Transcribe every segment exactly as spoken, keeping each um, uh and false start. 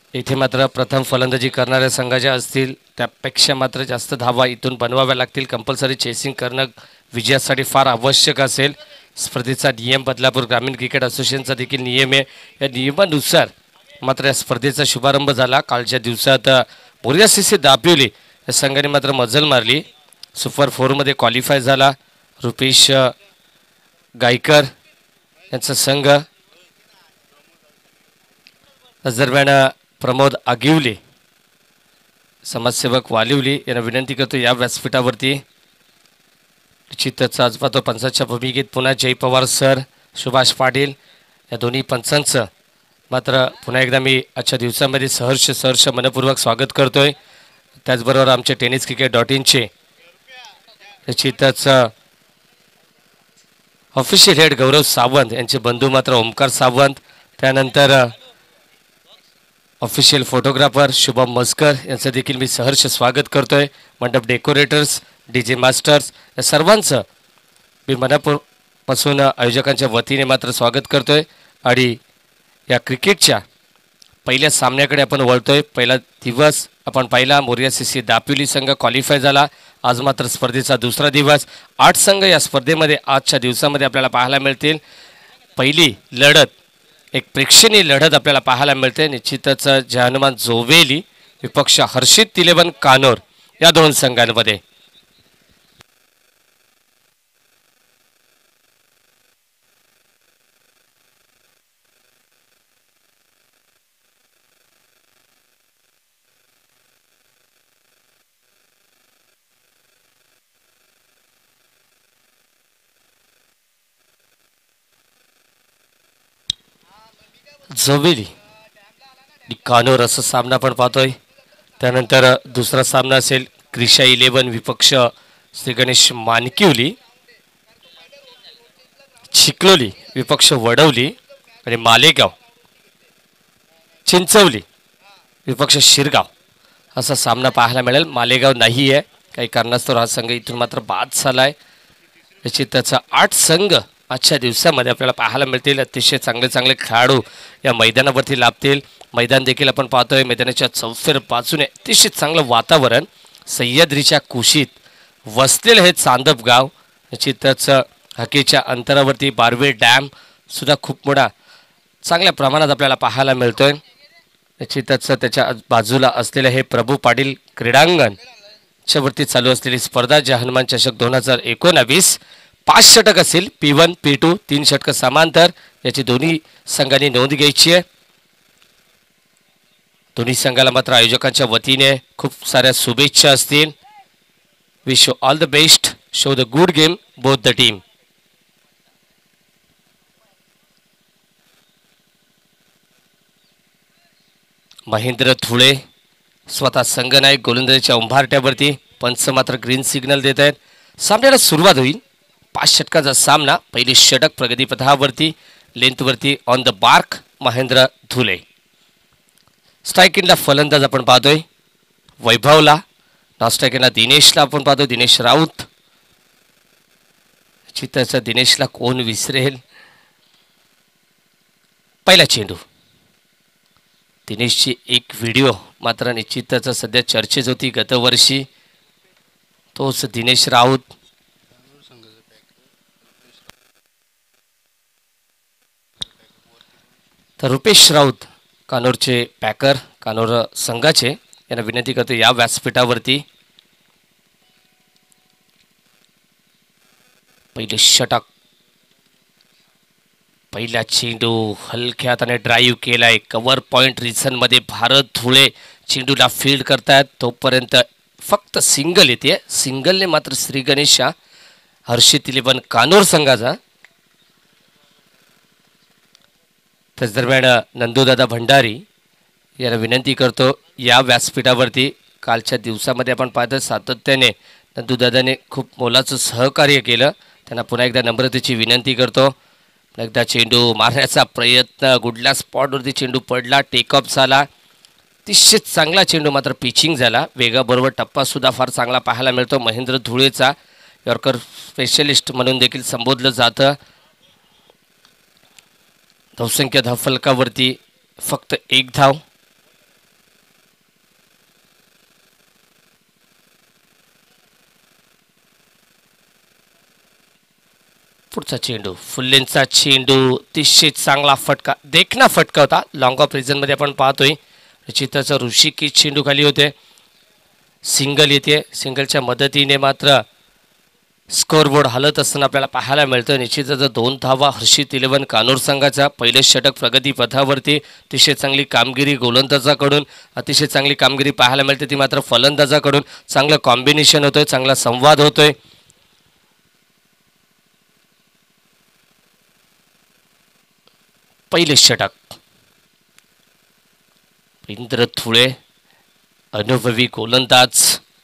इथे मात्र प्रथम फलंदाजी करणाऱ्या संघाच्या असतील त्यापेक्षा मात्र जास्त धावा इथून बनवाव्या लागतील. कंपल्सरी चेसिंग करणं विजयासाठी फार आवश्यक असेल. स्पर्धेचा नियम बदलापूर ग्रामीण क्रिकेट असोसिएशनचा देखील नियम आहे. या नियमानुसार मात्र या स्पर्धेचा शुभारंभ झाला. कालच्या दिवसात मोरया सीसी दापिवली या संघाने मात्र मजल मारली. सुपर फोरमध्ये क्वालिफाय झाला. रुपेश गायकर यांचा संघ दरम्यान प्रमोद आगिवले समाजसेवक वालिवली यांना विनंती करतो या व्यासपीठावरती. निश्चितच आज पाहतो पंचांच्या भूमिकेत पुन्हा जय पवार सर, सुभाष पाटील या दोन्ही पंचांचं मात्र पुन्हा एकदा मी आजच्या दिवसामध्ये सहर्ष सहर्ष मनपूर्वक स्वागत करतोय. त्याचबरोबर आमचे टेनिस क्रिकेट डॉट इनचे निश्चितच ऑफिशियल हेड गौरव सावंत यांचे बंधू मात्र ओमकार सावंत, त्यानंतर ऑफिशियल फोटोग्राफर शुभम मस्कर यांचं देखील मी सहर्ष स्वागत करतोय. मंडप डेकोरेटर्स, डी जे मास्टर्स या सर्वांचं मी मनापासून आयोजकांच्या वतीने मात्र स्वागत करतोय. आणि या क्रिकेटच्या पहिल्या सामन्याकडे आपण वळतोय. पहिला दिवस आपण पाहिला, मोरया सीसी दापिवली संघ क्वालिफाय झाला. आज मात्र स्पर्धेचा दुसरा दिवस. आठ संघ या स्पर्धेमध्ये आजच्या दिवसामध्ये आपल्याला पाहायला मिळतील. पहिली लढत एक प्रेक्षणीय लढत आपल्याला पाहायला मिळते. निश्चितच जय हनुमान जोवेली विपक्ष हर्षित तिलेवन कानोर या दोन संघांमध्ये. जोवेली कानोर असा सामना पण पाहतोय. त्यानंतर दुसरा सामना असेल क्रिशा इलेवन विपक्ष श्री गणेश मानकिवली, चिखलोली विपक्ष वडवली आणि मालेगाव चिंचवली विपक्ष शिरगाव असा सामना पाहायला मिळेल. मालेगाव नाही आहे, काही कारणास्तव हा संघ इथून मात्र बाद झाला आहे. निश्चितच आठ संघ आजच्या दिवसामध्ये आपल्याला पाहायला मिळतील. अतिशय चांगले चांगले खेळाडू या मैदानावरती लाभतील. मैदान देखील आपण पाहतोय मैदानाच्या चौफेर बाजूने अतिशय चांगलं वातावरण. सह्याद्रीच्या कुशीत वसलेलं हे चांदप गाव. निश्चितच हकीच्या अंतरावरती बारवे डॅम सुद्धा खूप मोठा चांगल्या प्रमाणात आपल्याला पाहायला मिळतोय. निश्चितच त्याच्या बाजूला असलेलं हे प्रभू पाटील क्रीडांगण च्या वरती चालू असलेली स्पर्धा जय हनुमान चषक दोन हजार एकोणावीस. पाच षटक असेल, पी वन पी टू तीन षटक समांतर. याची दोन्ही संघांनी नोंद घ्यायची आहे. दोन्ही संघाला मात्र आयोजकांच्या वतीने खूप साऱ्या शुभेच्छा असतील. Wish you all the best, show the good game both the team. Mahendra Dhule स्वतः संघनायक गोलंदाजीच्या उंभारट्यावरती. पंच मात्र ग्रीन सिग्नल देत आहेत. सामन्याला सुरुवात होईल. पाच षटकाचा सामना. पहिली षटक प्रगतीपथावरती लेंथवरती on the mark Mahendra Dhule. Strike इनला फलंदाज आपण पाहतोय वैभवला. नॉन स्ट्राईक इनला दिनेशला आपण पाहतोय दिनेश राऊत. चित्ताचा दिनेशला कोण विसरेल. पहिला चेंडू. दिनेशची एक व्हिडिओ मात्र निश्चितच सध्या चर्चेत होती गतवर्षी. तोच दिनेश राऊत. तर रुपेश राऊत कानोरचे पॅकर, कानोर संघाचे, यांना विनंती करतो या व्यासपीठावरती. पहिले षटक. पहिला चेंडू हलक्या हाताने ड्राईव्ह केलाय. कव्हर पॉइंट रिझन मध्ये भारत धुळे चेंडूला फील्ड करतायत. तोपर्यंत फक्त सिंगल येते. सिंगलने मात्र श्री गणेशा हर्षित इलेवन कानोर संघाचा. त्याच दरम्यान नंदूदादा भंडारी यांना विनंती करतो या व्यासपीठावरती. कालच्या दिवसामध्ये आपण पाहतो सातत्याने नंदूदादाने खूप मोलाचं सहकार्य केलं. त्यांना पुन्हा एकदा नम्रतेची विनंती करतो. एकदा चेंडू मारण्याचा प्रयत्न, गुडल्या स्पॉटवरती चेंडू पडला, टेकअप झाला. अतिशय चांगला चेंडू मात्र पिचिंग झाला. वेगाबरोबर टप्पासुद्धा फार चांगला पाहायला मिळतो. महेंद्र धुळेचा यॉर्कर स्पेशलिस्ट म्हणून देखील संबोधलं जातं. धावसंख्या धावफलकावरती फक्त एक धाव. पुढचा चेंडू फुल्लेंचा चेंडू अतिशय चांगला फटका देखना फटका होता. लॉंग ऑफ रिझनमध्ये आपण पाहतोय निश्चितच ऋषिकेश चेंडू खाली होते. सिंगल येते. सिंगलच्या मदतीने मात्र स्कोअरबोर्ड हलत असताना आपल्याला पाहायला मिळतं. निश्चितच दोन धावा हर्षित इलेव्हन कानूर संघाचा. पहिले षटक प्रगती पथावरती. अतिशय चांगली कामगिरी गोलंदाजाकडून. अतिशय चांगली कामगिरी पाहायला मिळते ती मात्र फलंदाजाकडून. चांगलं कॉम्बिनेशन होतोय. चांगला संवाद होतोय. पहिले षटक इंद्र थुळे अनुभवी गोलंदाज.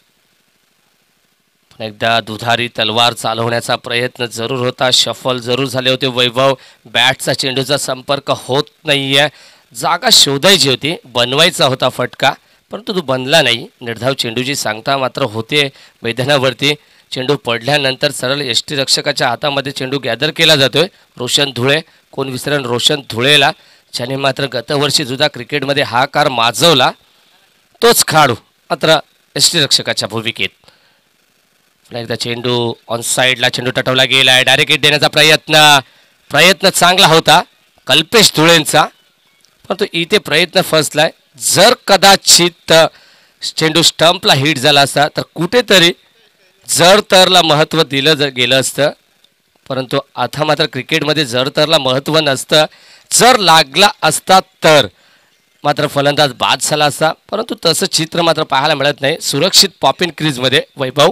एकदा दुधारी तलवार चालवण्याचा प्रयत्न जरूर होता. शफल जरूर झाले होते वैभव. बॅटचा चेंडूचा संपर्क होत नाहीये. जागा शोधायची होती. बनवायचा होता फटका परंतु तो बनला नाही. निर्धाव चेंडूची सांगता मात्र होते मैदानावरती. चेंडू पडल्यानंतर सरळ यष्टीरक्षकाच्या हातामध्ये चेंडू गॅदर केला जातोय. रोशन धुळे कोण विसरण रोशन धुळेला ज्याने मात्र गतवर्षी सुद्धा क्रिकेटमध्ये हा कार माजवला तोच खेळाडू मात्र यष्टीरक्षकाच्या भूमिकेत. पुन्हा एकदा चेंडू ऑन साईडला चेंडू टटवला गेलाय. डायरेक्ट हिट देण्याचा प्रयत्न प्रयत्न चांगला होता कल्पेश धुळेंचा परंतु इथे प्रयत्न फसलाय. जर कदाचित चेंडू स्टंपला हिट झाला असता तर कुठेतरी जर तरला महत्त्व दिलं गेलं असतं परंतु आता मात्र क्रिकेटमध्ये जर तरला महत्त्व नसतं. जर लागला असता तर मात्र फलंदाज बाद झाला असता परंतु तसं चित्र मात्र पाहायला मिळत नाही. सुरक्षित पॉपिन क्रीजमध्ये वैभव.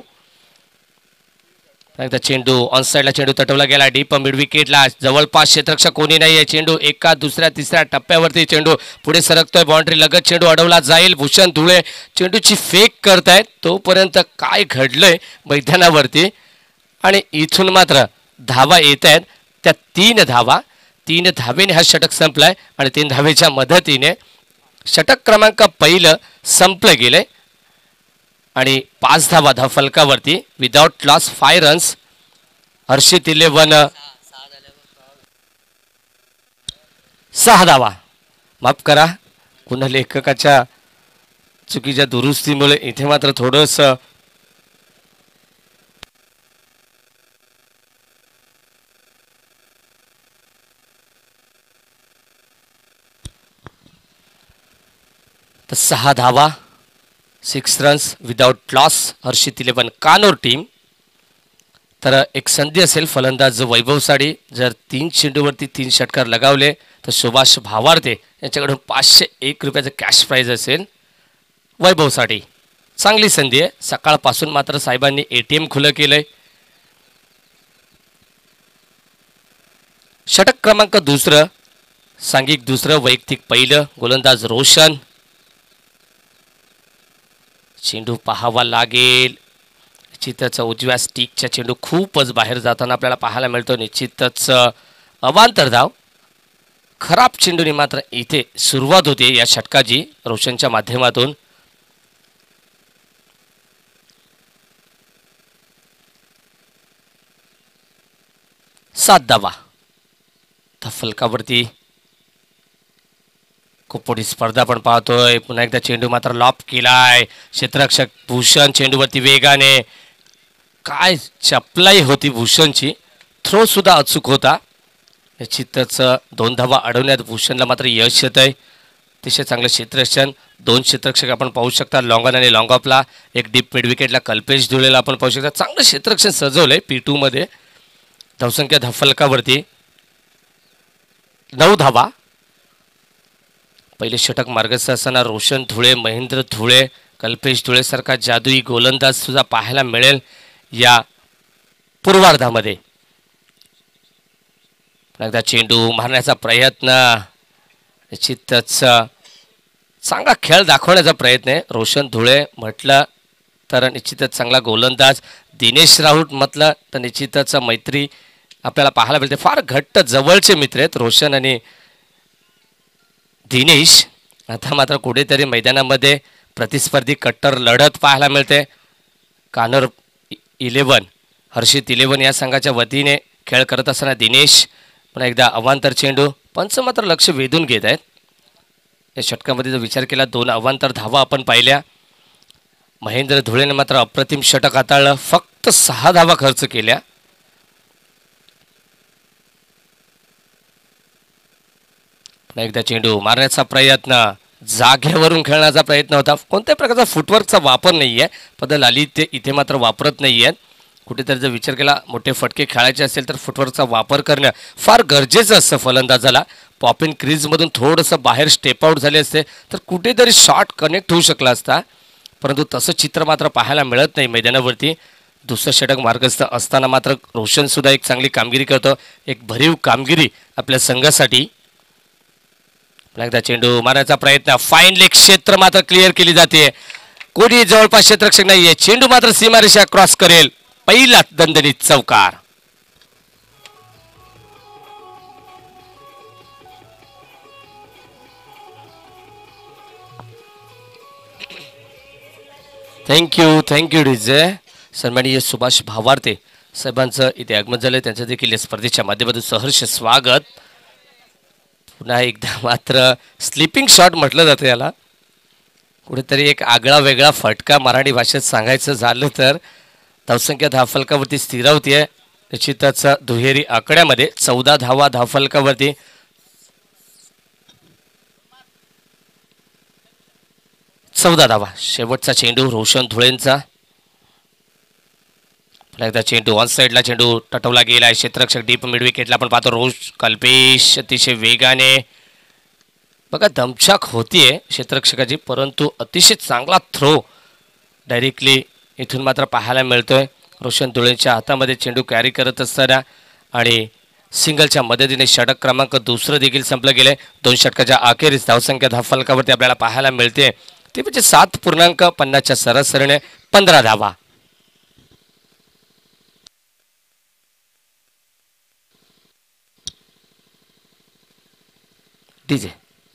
एकदा चेंडू ऑन साईडला चेंडू तटवला गेला डीप मिड विकेटला. जवळपास क्षेत्ररक्षक कोणी नाही आहे. चेंडू एका दुसऱ्या तिसऱ्या टप्प्यावरती चेंडू पुढे सरकतोय. बाउंड्री लगत चेंडू अडवला जाईल. भूषण धुळे चेंडूची फेक करतायत. तोपर्यंत काय घडलंय मैदानावरती आणि इथून मात्र धावा येत आहेत. त्या तीन धावा तीन धावेने हा षटक संपलाय आणि तीन धावेच्या मदतीने षटक क्रमांक पहिलं संपलं गेलंय आणि पाच धावा धाव फलकावरती without loss five runs. Harshit eleven सहा धावा माफ करा पुन्हा लेखकाच्या चुकीच्या दुरुस्तीमुळे इथे मात्र थोडंस सहा धावा six runs without loss Harshit eleven Kanor team. तर एक संधी असेल फलंदाज वैभव साडी जर तीन चेंडूवरती तीन षटकार लगावले तर सुभाष भावार्ते यांच्याकडून पाचशे एक रुपयाचं कॅश प्राईज असेल वैभवसाठी. चांगली संधी आहे. सकाळपासून मात्र साहेबांनी ए टी एम खुलं केलंय. षटक क्रमांक दुसरं सांघिक दुसरं वैयक्तिक पहिलं गोलंदाज रोशन. चेंडू पाहावा लागेल. निश्चितच उजव्या स्टिकच्या चेंडू खूपच बाहेर जाताना आपल्याला पाहायला मिळतो. निश्चितच अवांतर धाव. खराब चेंडूने मात्र इथे सुरुवात होते या षटकाची रोशनच्या माध्यमातून. सात धावा फलकावरती. खूप मोठी स्पर्धा आपण पाहतोय. पुन्हा एकदा चेंडू मात्र लॉप केलाय. क्षेत्ररक्षक भूषण चेंडूवरती वेगाने. काय चपलाई होती भूषणची. थ्रो सुद्धा अचूक होता. निश्चितच दोन धावा अडवण्यात भूषणला मात्र यश येत आहे. अतिशय चांगलं क्षेत्ररक्षण. दोन क्षेत्ररक्षक आपण पाहू शकता लॉंग ऑन आणि लॉंग ऑफला. एक डीप मिड विकेटला कल्पेश धुळेला आपण पाहू शकता. चांगलं क्षेत्ररक्षण सजवलंय पी टू मध्ये. धावसंख्या धावफलकावरती नऊ धावा. पहिले षटक मार्गस्थ असताना रोशन धुळे महेंद्र धुळे कल्पेश धुळेसारखा जादुई गोलंदाज सुद्धा पाहायला मिळेल या पूर्वार्धामध्ये. एकदा चेंडू मारण्याचा प्रयत्न. निश्चितच चांगला खेळ दाखवण्याचा प्रयत्न आहे. रोशन धुळे म्हटलं तर निश्चितच चांगला गोलंदाज. दिनेश राऊत म्हटलं तर निश्चितच मैत्री आपल्याला पाहायला मिळते. फार घट्ट जवळचे मित्र आहेत रोशन आणि दिनेश. आता मात्र कुठेतरी मैदानामध्ये प्रतिस्पर्धी कट्टर लढत पाहायला मिळते. कानोर इलेव्हन हर्षित इलेव्हन या संघाच्या वतीने खेळ करत असताना दिनेश. पुन्हा एकदा अवांतर चेंडू. पंच मात्र लक्ष वेधून घेत आहेत या षटकामध्ये. जर विचार केला दोन अवांतर धावा आपण पाहिल्या. महेंद्र धुळेने मात्र अप्रतिम षटक हाताळलं. फक्त सहा धावा खर्च केल्या. एकदा चेंडू मारण्याचा प्रयत्न, जागेवरून खेळण्याचा प्रयत्न होता. कोणत्याही प्रकारचा फुटवर्कचा वापर नाही आहे. पदल आली ते इथे मात्र वापरत नाही आहेत. कुठेतरी जर विचार केला मोठे फटके खेळायचे असेल तर फुटवर्कचा वापर करणं फार गरजेचं असतं फलंदाजाला. पॉप इन क्रीजमधून थोडंसं बाहेर स्टेप आउट झाले असते तर कुठेतरी शॉट कनेक्ट होऊ शकला असता, परंतु तसं चित्र मात्र पाहायला मिळत नाही मैदानावरती. दुसरं षटक मार्गस्थ असताना मात्र रोशनसुद्धा एक चांगली कामगिरी करतो, एक भरीव कामगिरी आपल्या संघासाठी. एकदा चेंडू मारण्याचा प्रयत्न, फाईन लेग क्षेत्र मात्र क्लिअर केली जाते. कोणी जवळपास क्षेत्ररक्षक नाहीये. चेंडू मात्र सीमारेषा क्रॉस करेल. पहिला दणदणीत चौकार. Thank you thank you DJ. सन्माननीय सुभाष भावार्ते साहेबांचं इथे आगमन झालं, त्यांचं देखील या स्पर्धेच्या माध्यमातून सहर्ष स्वागत. पुन्हा एकदा मात्र स्लिपिंग शॉट म्हटलं जातं याला. कुठेतरी एक आगळा वेगळा फटका मराठी भाषेत सांगायचं झालं तर. धावसंख्या धावफलकावरती स्थिरावती आहे. निश्चितच दुहेरी आकड्यामध्ये चौदा धावा धावफलकावरती. चौदा धावा. शेवटचा चेंडू रोशन धुळेंचा. एकदा चेंडू ऑन साईडला चेंडू टटवला गेला आहे. क्षेत्ररक्षक डीप मिड विकेटला आपण पाहतो. रोज कल्पेश अतिशय वेगाने बघा दमछाक होतीये क्षेत्ररक्षकाची, परंतु अतिशय चांगला थ्रो डायरेक्टली इथून मात्र पाहायला मिळतोय. रोशन धुळेंच्या हातामध्ये चेंडू कॅरी करत असताना आणि सिंगलच्या मदतीने षटक क्रमांक दुसरं देखील संपलं गेले. दोन षटकाच्या अखेरीस धावसंख्या धावफलकावरती आपल्याला पाहायला मिळते ते म्हणजे सात पूर्णांक पन्नासच्या सरासरीने पंधरा धावा. DJ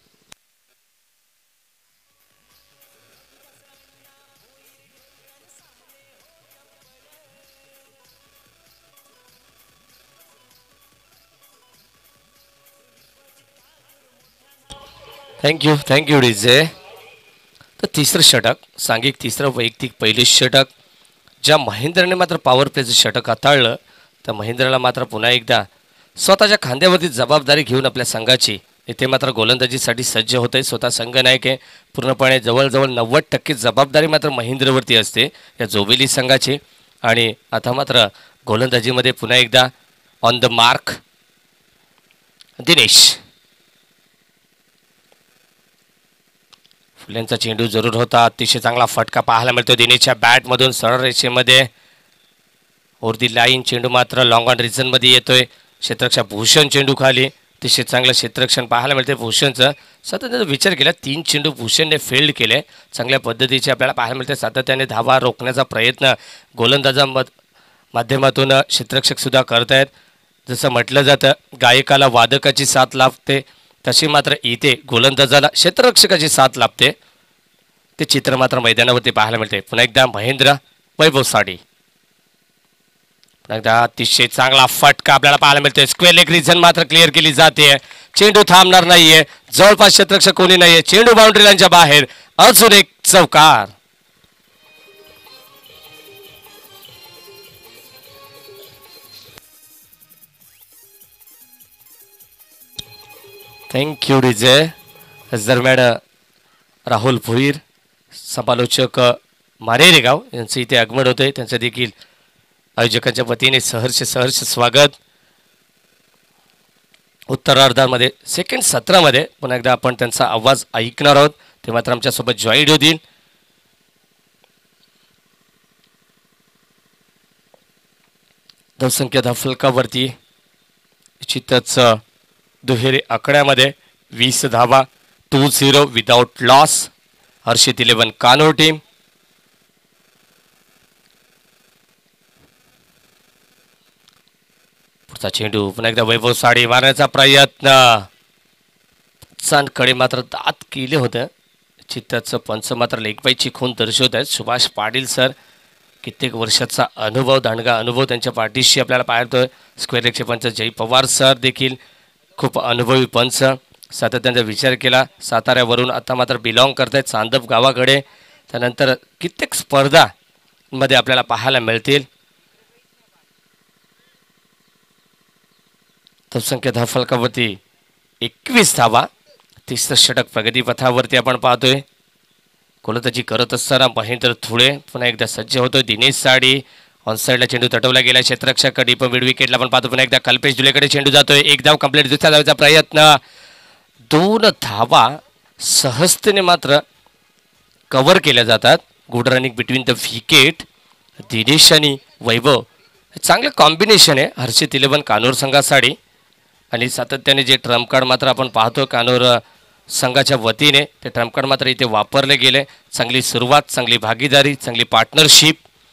thank you thank you DJ. तर तिसरं षटक सांघिक तिसरं वैयक्तिक पहिलं षटक ज्या महेंद्रने मात्र पॉवर प्लेचं षटक हाताळलं तर महेंद्रला मात्र पुन्हा एकदा स्वतःच्या खांद्यावरती जबाबदारी घेऊन आपल्या संघाची इथे मात्र गोलंदाजीसाठी सज्ज होत आहे. स्वतः संघ नायक आहे. पूर्णपणे जवळजवळ नव्वद टक्के जबाबदारी मात्र महेंद्रवरती असते या जोबेली संघाची. आणि आता मात्र गोलंदाजीमध्ये पुन्हा एकदा ऑन द मार्क दिनेश. फुल्यांचा चेंडू जरूर होता. अतिशय चांगला फटका पाहायला मिळतो दिनेशच्या बॅटमधून सरळ रेषेमध्ये ओव्हर दी लाईन. चेंडू मात्र लॉंग ऑन रिझनमध्ये येतोय. क्षेत्ररक्षक भूषण चेंडू खाली. अतिशय चांगलं क्षेत्ररक्षण पाहायला मिळते भूषणचं. सातत्याने विचार केला तीन चेंडू भूषणने फेल्ड केले. चांगल्या पद्धतीचे आपल्याला पाहायला मिळते. सातत्याने धावा रोखण्याचा प्रयत्न गोलंदाजांमध माध्यमातून क्षेत्ररक्षकसुद्धा करत आहेत. जसं म्हटलं जातं गायकाला वादकाची साथ लाभते तशी मात्र इथे गोलंदाजाला क्षेत्ररक्षकाची साथ लाभते. ते चित्र मात्र मैदानावरती पाहायला मिळते. पुन्हा एकदा महेंद्र वैभव साडी. एकदा अतिशय चांगला फटका आपल्याला पाहायला मिळतोय. स्क्वेअर लेग रिझन मात्र क्लिअर केली जाते. चेंडू थांबणार नाहीये. जवळपास क्षेत्ररक्षक कोणी नाहीये. चेंडू बाउंड्री लाईनच्या बाहेर. अजून एक चौकार. Thank you DJ. दरम्यान राहुल भोईर समालोचक मारेरेगाव यांचं इथे आगमन होतंय. त्यांचं देखील आयोजकांच्या वतीने सहर्ष सहर्ष स्वागत. उत्तरार्धामध्ये सेकंड सत्रामध्ये पुन्हा एकदा आपण त्यांचा आवाज ऐकणार आहोत. ते मात्र आमच्यासोबत जॉईन होतील. धावसंख्या धावफलकावरती निश्चितच दुहेरी आकड्यामध्ये वीस धावा. Two zero without loss. Harshit eleven Kanor team. पुढचा चेंडू पुन्हा एकदा वैभव साडी मारण्याचा प्रयत्न. कडे मात्र दात केले होते. चित्ताचं पंच मात्र लेगबाईची खून दर्शवत आहेत. सुभाष पाटील सर कित्येक वर्षाचा अनुभव दांडगा अनुभव त्यांच्या पाठीशी आपल्याला पाहतोय. स्क्वेअर लेगचे पंच जय पवार सर देखील खूप अनुभवी पंच. सातत्याचा विचार केला साताऱ्यावरून आता मात्र बिलॉंग करत आहेत चांदप गावाकडे. त्यानंतर कित्येक स्पर्धामध्ये आपल्याला पाहायला मिळतील. धावसंख्या धावफलकावरती एकवीस धावा. तिसरं षटक प्रगतीपथावरती आपण पाहतोय. गोलंदाजी करत असताना महेंद्र धुळे पुन्हा एकदा सज्ज होतोय. दिनेश साडी ऑनसाईडला चेंडू तटवला गेला. क्षेत्ररक्षक डीप मिड विकेटला आपण पाहतो. पुन्हा एकदा कल्पेश धुळेकडे चेंडू जातोय. एक धाव कंप्लीट. दुसऱ्या धावेचा प्रयत्न. दोन धावा सहजतेने मात्र कव्हर केल्या जातात. Good running between the wicket. Dinesh आणि वैभव चांगलं कॉम्बिनेशन आहे हर्षित इलेव्हन कानूर संघासाठी. आणि सातत्याने जे ट्रम्प कार्ड मात्र आपण पाहतो कानूर संघाच्या वतीने ते ट्रम्प कार्ड मात्र इथे वापरले गेले. चांगली सुरुवात, चांगली भागीदारी, चांगली पार्टनरशिप.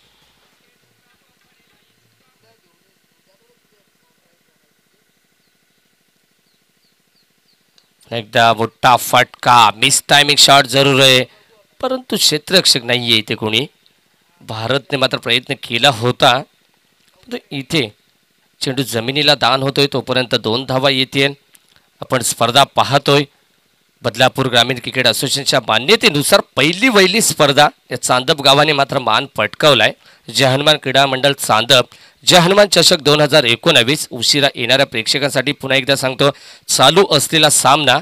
एकदा मोठा फटका. मिस टायमिंग शॉट जरूर आहे परंतु क्षेत्ररक्षक नाही आहे इथे कोणी. भारतने मात्र प्रयत्न केला होता. इथे चेंडू जमिनीला दान होतोय तोपर्यंत दोन धावा येतील. आपण स्पर्धा पाहतोय. बदलापूर ग्रामीण क्रिकेट असोसिएशनच्या मान्यतेनुसार पहिली वहिली स्पर्धा या चांदप गावाने मात्र मान पटकावलाय. जय हनुमान क्रीडा मंडळ चांदप जय हनुमान चषक दोन हजार एकोणावीस. उशिरा येणाऱ्या प्रेक्षकांसाठी पुन्हा एकदा सांगतो चालू असलेला सामना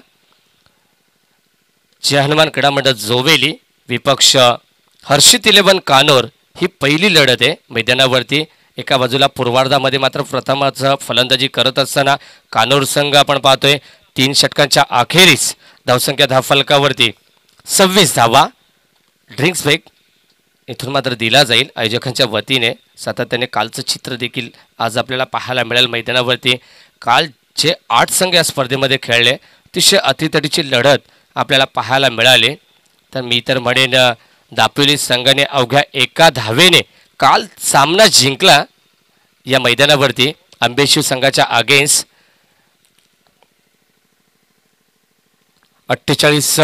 जय हनुमान क्रीडा मंडळ जोवेली विपक्ष हर्षित इलेव्हन कानोर ही पहिली लढत आहे मैदानावरती. एका बाजूला पूर्वार्धामध्ये मात्र प्रथमच फलंदाजी करत असताना कानोर संघ आपण पाहतोय तीन षटकांच्या अखेरीस धावसंख्या धावफलकावरती सव्वीस धावा. ड्रिंक्स ब्रेक इथून मात्र दिला जाईल आयोजकांच्या वतीने. सातत्याने कालचं चित्र देखील आज आपल्याला पाहायला मिळेल मैदानावरती. काल जे आठ संघ या स्पर्धेमध्ये खेळले अतिशय अतितटीची लढत आपल्याला पाहायला मिळाली. तर मी तर म्हणेन दापोली संघाने अवघ्या एका धावेने काल सामना जिंकला या मैदानावरती अंबेशिव संघाच्या अगेन्स्ट. अठ्ठेचाळीस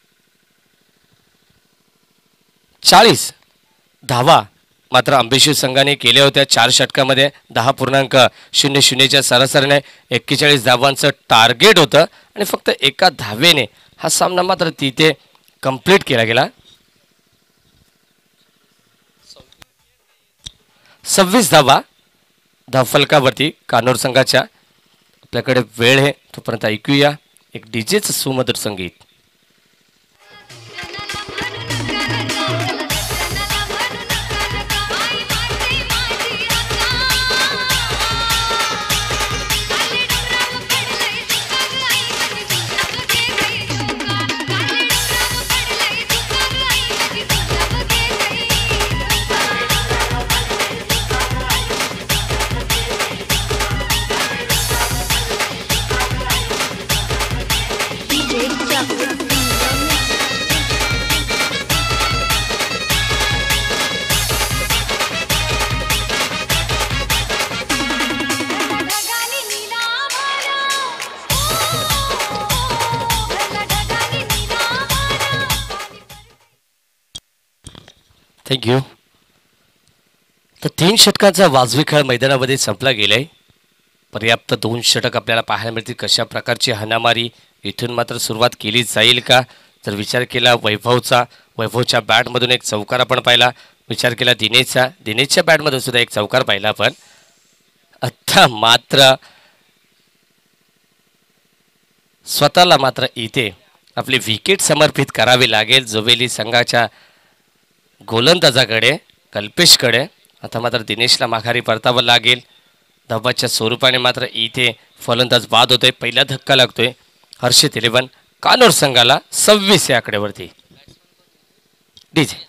चाळीस धावा मात्र अंबेशिव संघाने केल्या होत्या चार षटकामध्ये. दहा पूर्णांक शून्य शून्यच्या सरासरीने एक्केचाळीस धावांचं टार्गेट होतं आणि फक्त एका धावेने हा सामना मात्र तिथे कंप्लीट केला गेला. सव्वीस धावा धावफलकावरती कानोर संघाच्या. आपल्याकडे वेळ आहे तोपर्यंत ऐकूया एक डीजेचं सुमधुर संगीत. थँक्यू. तर तीन षटकांचा वाजवी खेळ मैदानामध्ये संपला गेलाय. पर्याप्त दोन षटक आपल्याला पाहायला मिळतील. कशा प्रकारची हाणामारी इथून मात्र सुरुवात केली जाईल का जर विचार केला वैभवचा वैभवच्या बॅटमधून एक चौकार आपण पाहिला. विचार केला दिनेशचा दिनेशच्या बॅटमधून सुद्धा एक चौकार पाहिला. पण आता मात्र स्वतःला मात्र इथे आपली विकेट समर्पित करावी लागेल जोवेली संघाच्या गोलंदाजाकडे कल्पेशकडे. आता मात्र दिनेशला माघारी परतावं लागेल. धाबाच्या स्वरूपाने मात्र इथे फलंदाज बाद होतोय. पहिला धक्का लागतोय हर्षित इलेव्हन कानोर संघाला सव्वीस या आकड्यावरती. DJ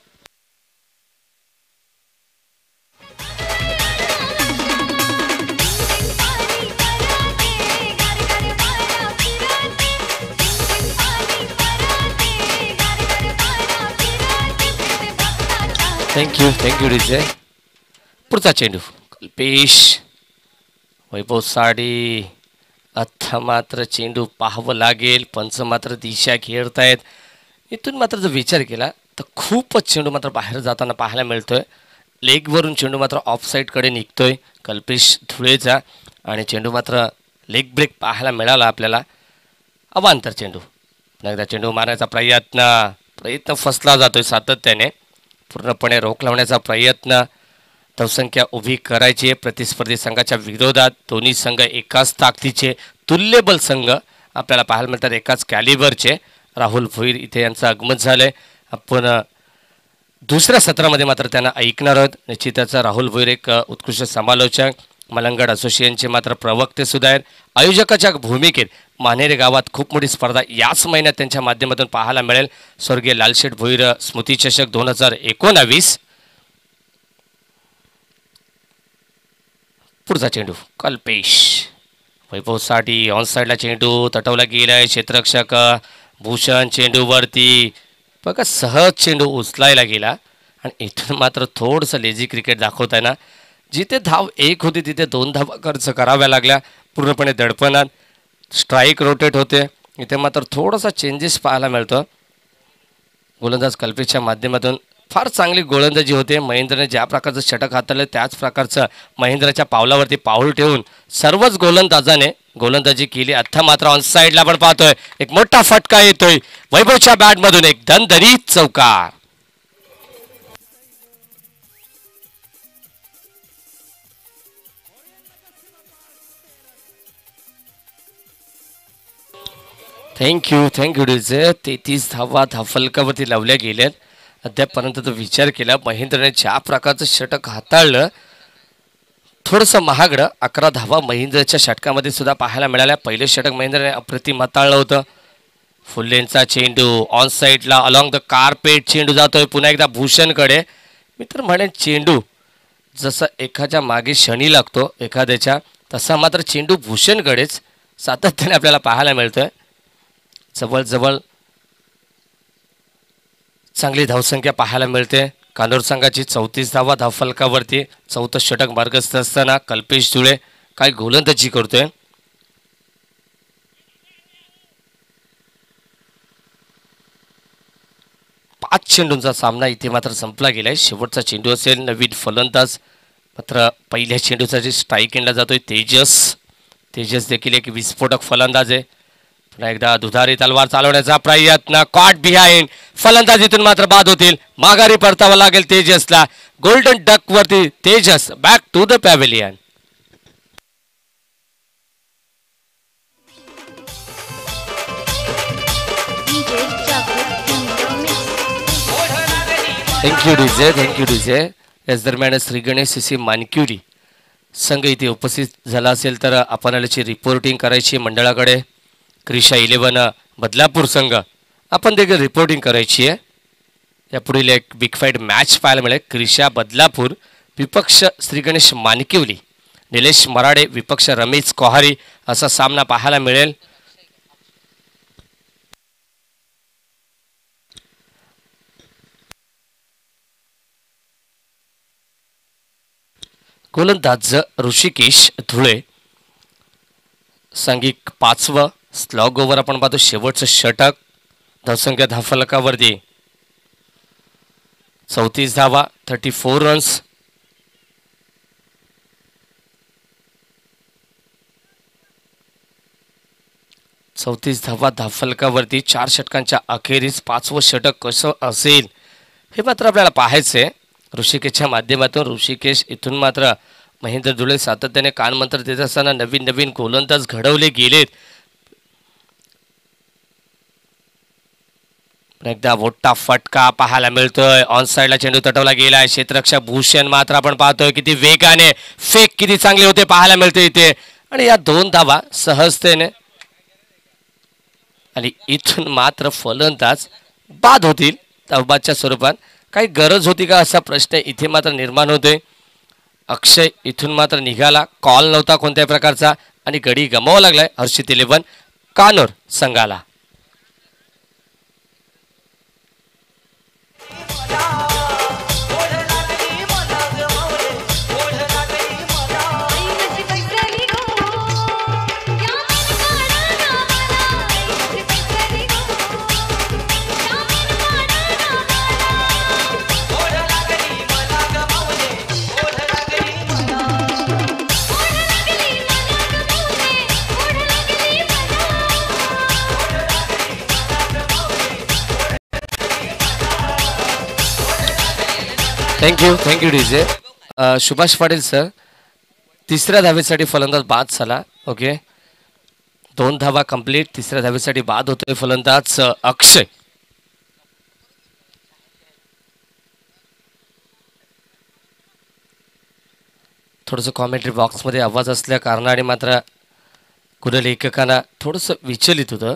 thank you thank you DJ. पुढचा चेंडू कल्पेश वैभव साडी. आता मात्र चेंडू पाहावं लागेल. पंच मात्र दिशा खेळतायत. इथून मात्र जर विचार केला तर खूपच चेंडू मात्र बाहेर जाताना पाहायला मिळतोय. लेगवरून चेंडू मात्र ऑफ साईडकडे निघतोय कल्पेश धुळेचा आणि चेंडू मात्र लेग ब्रेक पाहायला मिळाला आपल्याला. अवांतर चेंडू एकदा चेंडू मारण्याचा प्रयत्न प्रयत्न फसला जातोय सातत्याने. पूर्णपणे रोख लावण्याचा प्रयत्न. धावसंख्या उभी करायची प्रतिस्पर्धी संघाच्या विरोधात. दोन्ही संघ एकाच ताकदीचे तुल्यबल संघ आपल्याला पाहायला मिळतात एकाच कॅलिबरचे राहुल भोईर इथे यांचं आगमन झालंय. आपण दुसऱ्या सत्रामध्ये मात्र त्यांना ऐकणार आहोत. निश्चितच राहुल भोईर एक उत्कृष्ट समालोचक, मलंगड असोसिएशनचे मात्र प्रवक्ते सुद्धा आहेत. आयोजकाच्या भूमिकेत मानेरे गावात खूप मोठी स्पर्धा याच महिन्यात त्यांच्या माध्यमातून पाहायला मिळेल. स्वर्गीय लालशेठ भोईर स्मृती चषक दोन हजार एकोणावीस. पुढचा चेंडू कल्पेश वैभवसाठी ऑन साईडला चेंडू तटवला गेलाय. क्षेत्ररक्षक भूषण चेंडूवरती बघा सहज चेंडू उचलायला गेला आणि इथून मात्र थोडंसं लेझी क्रिकेट दाखवत आहे ना. जिथे धाव एक होती तिथे दोन धावा खर्च कराव्या लागल्या. पूर्णपणे दडपणात स्ट्राईक रोटेट होते. इथे मात्र थोडासा चेंजेस पाहायला मिळतो. गोलंदाज कल्पेशच्या माध्यमातून फार चांगली गोलंदाजी होते. महेंद्रने ज्या प्रकारचं षटक हाताळलं त्याच प्रकारचं महेंद्रच्या पावलावरती पाऊल ठेवून सर्वच गोलंदाजाने गोलंदाजी केली. आता मात्र ऑन साईडला आपण पाहतोय एक मोठा फटका येतोय वैभवच्या बॅटमधून. एक दणदणीत चौकार. Thank you thank you DJ. तेहतीस धावा धाफलकावरती लावल्या गेल्यात. अद्यापपर्यंत तो विचार केला महेंद्रने ज्या प्रकारचं षटक हाताळलं थोडंसं महागडं. अकरा धावा महेंद्रच्या षटकामध्ये सुद्धा पाहायला मिळाल्या. पहिले षटक महेंद्रने अप्रतिम हाताळलं होतं. फुल्लेंचा चेंडू ऑन साईडला अलॉंग द कार्पेट चेंडू जातोय पुन्हा एकदा भूषणकडे. मी तर म्हणेन चेंडू जसा एखाद्या मागे शनी लागतो एखाद्याच्या तसा मात्र चेंडू भूषणकडेच सातत्याने आपल्याला पाहायला मिळतोय. जवळजवळ चांगली धावसंख्या पाहायला मिळते. कानोर संघाची चौतीस धावा धावफलकावरती. चौथं षटक मार्गस्थ असताना कल्पेश धुळे काय गोलंदाजी करतोय. पाच चेंडूंचा सामना इथे मात्र संपला गेलाय. शेवटचा चेंडू असेल. नवीन फलंदाज मात्र पहिल्या चेंडूचा स्ट्राईक एंडला जातोय तेजस. तेजस देखील एक विस्फोटक फलंदाज आहे. पुन्हा एकदा दुधारी तलवार चालवण्याचा प्रयत्न. Caught behind. फलंदाजीतून मात्र बाद होतील. माघारी परतावा लागेल तेजसला. गोल्डन डक वरती Tejas back to the pavilion. Thank you DJ thank you DJ. याच दरम्यान श्री गणेश सी सी मानक्युरी संघ इथे उपस्थित झाला असेल तर आपण याची रिपोर्टिंग करायची मंडळाकडे. क्रिशा इलेव्हन बदलापूर संघ आपण देखील रिपोर्टिंग करायची आहे. यापुढील एक बिग फाईट मॅच पाहायला मिळेल. क्रिशा बदलापूर विपक्ष श्री गणेश मानकिवली. निलेश मराडे विपक्ष रमेश कोहारी असा सामना पाहायला मिळेल. गोलंदाज ऋषिकेश धुळे. सांघिक पाचवं स्लॉग ओव्हर आपण पाहतो. शेवटचं षटक. धावसंख्या धावफलकावरती चौतीस धावा थर्टी फोर रन्स. चौतीस धावा धावफलकावरती चार षटकांच्या अखेरीस पाचवं षटक कसं असेल हे मात्र आपल्याला पाहायचंय. ऋषिकेशच्या माध्यमातून ऋषिकेश इथून मात्र महेंद्र धुळे सातत्याने कानमंत्र देत असताना नवीन नवीन गोलंदाज घडवले गेलेत. एकदा मोठा फटका पाहायला मिळतोय. ऑन साईडला चेंडू तटवला गेलाय. क्षेत्ररक्षक भूषण मात्र आपण पाहतोय किती वेगाने फेक किती चांगली होते पाहायला मिळते इथे. आणि या दोन धावा सहजतेने आणि इथून मात्र फलंदाज बाद होतील धावबादच्या स्वरूपात. काही गरज होती का असा प्रश्न इथे मात्र निर्माण होतोय. अक्षय इथून मात्र निघाला. कॉल नव्हता कोणत्याही प्रकारचा आणि गडी गमावा लागलाय हर्षित इलेव्हन कानोर संघाला. Thank you thank you DJ. Subhash Patil sir तिसऱ्या धावेसाठी फलंदाज बाद झाला. ओके दोन धावा कंप्लीट. तिसऱ्या धावेसाठी बाद होतोय फलंदाज अक्षय. थोडंसं कॉमेंट्री बॉक्समध्ये आवाज असल्या कारणाने मात्र गुणलेखकांना थोडंसं विचलित होतं.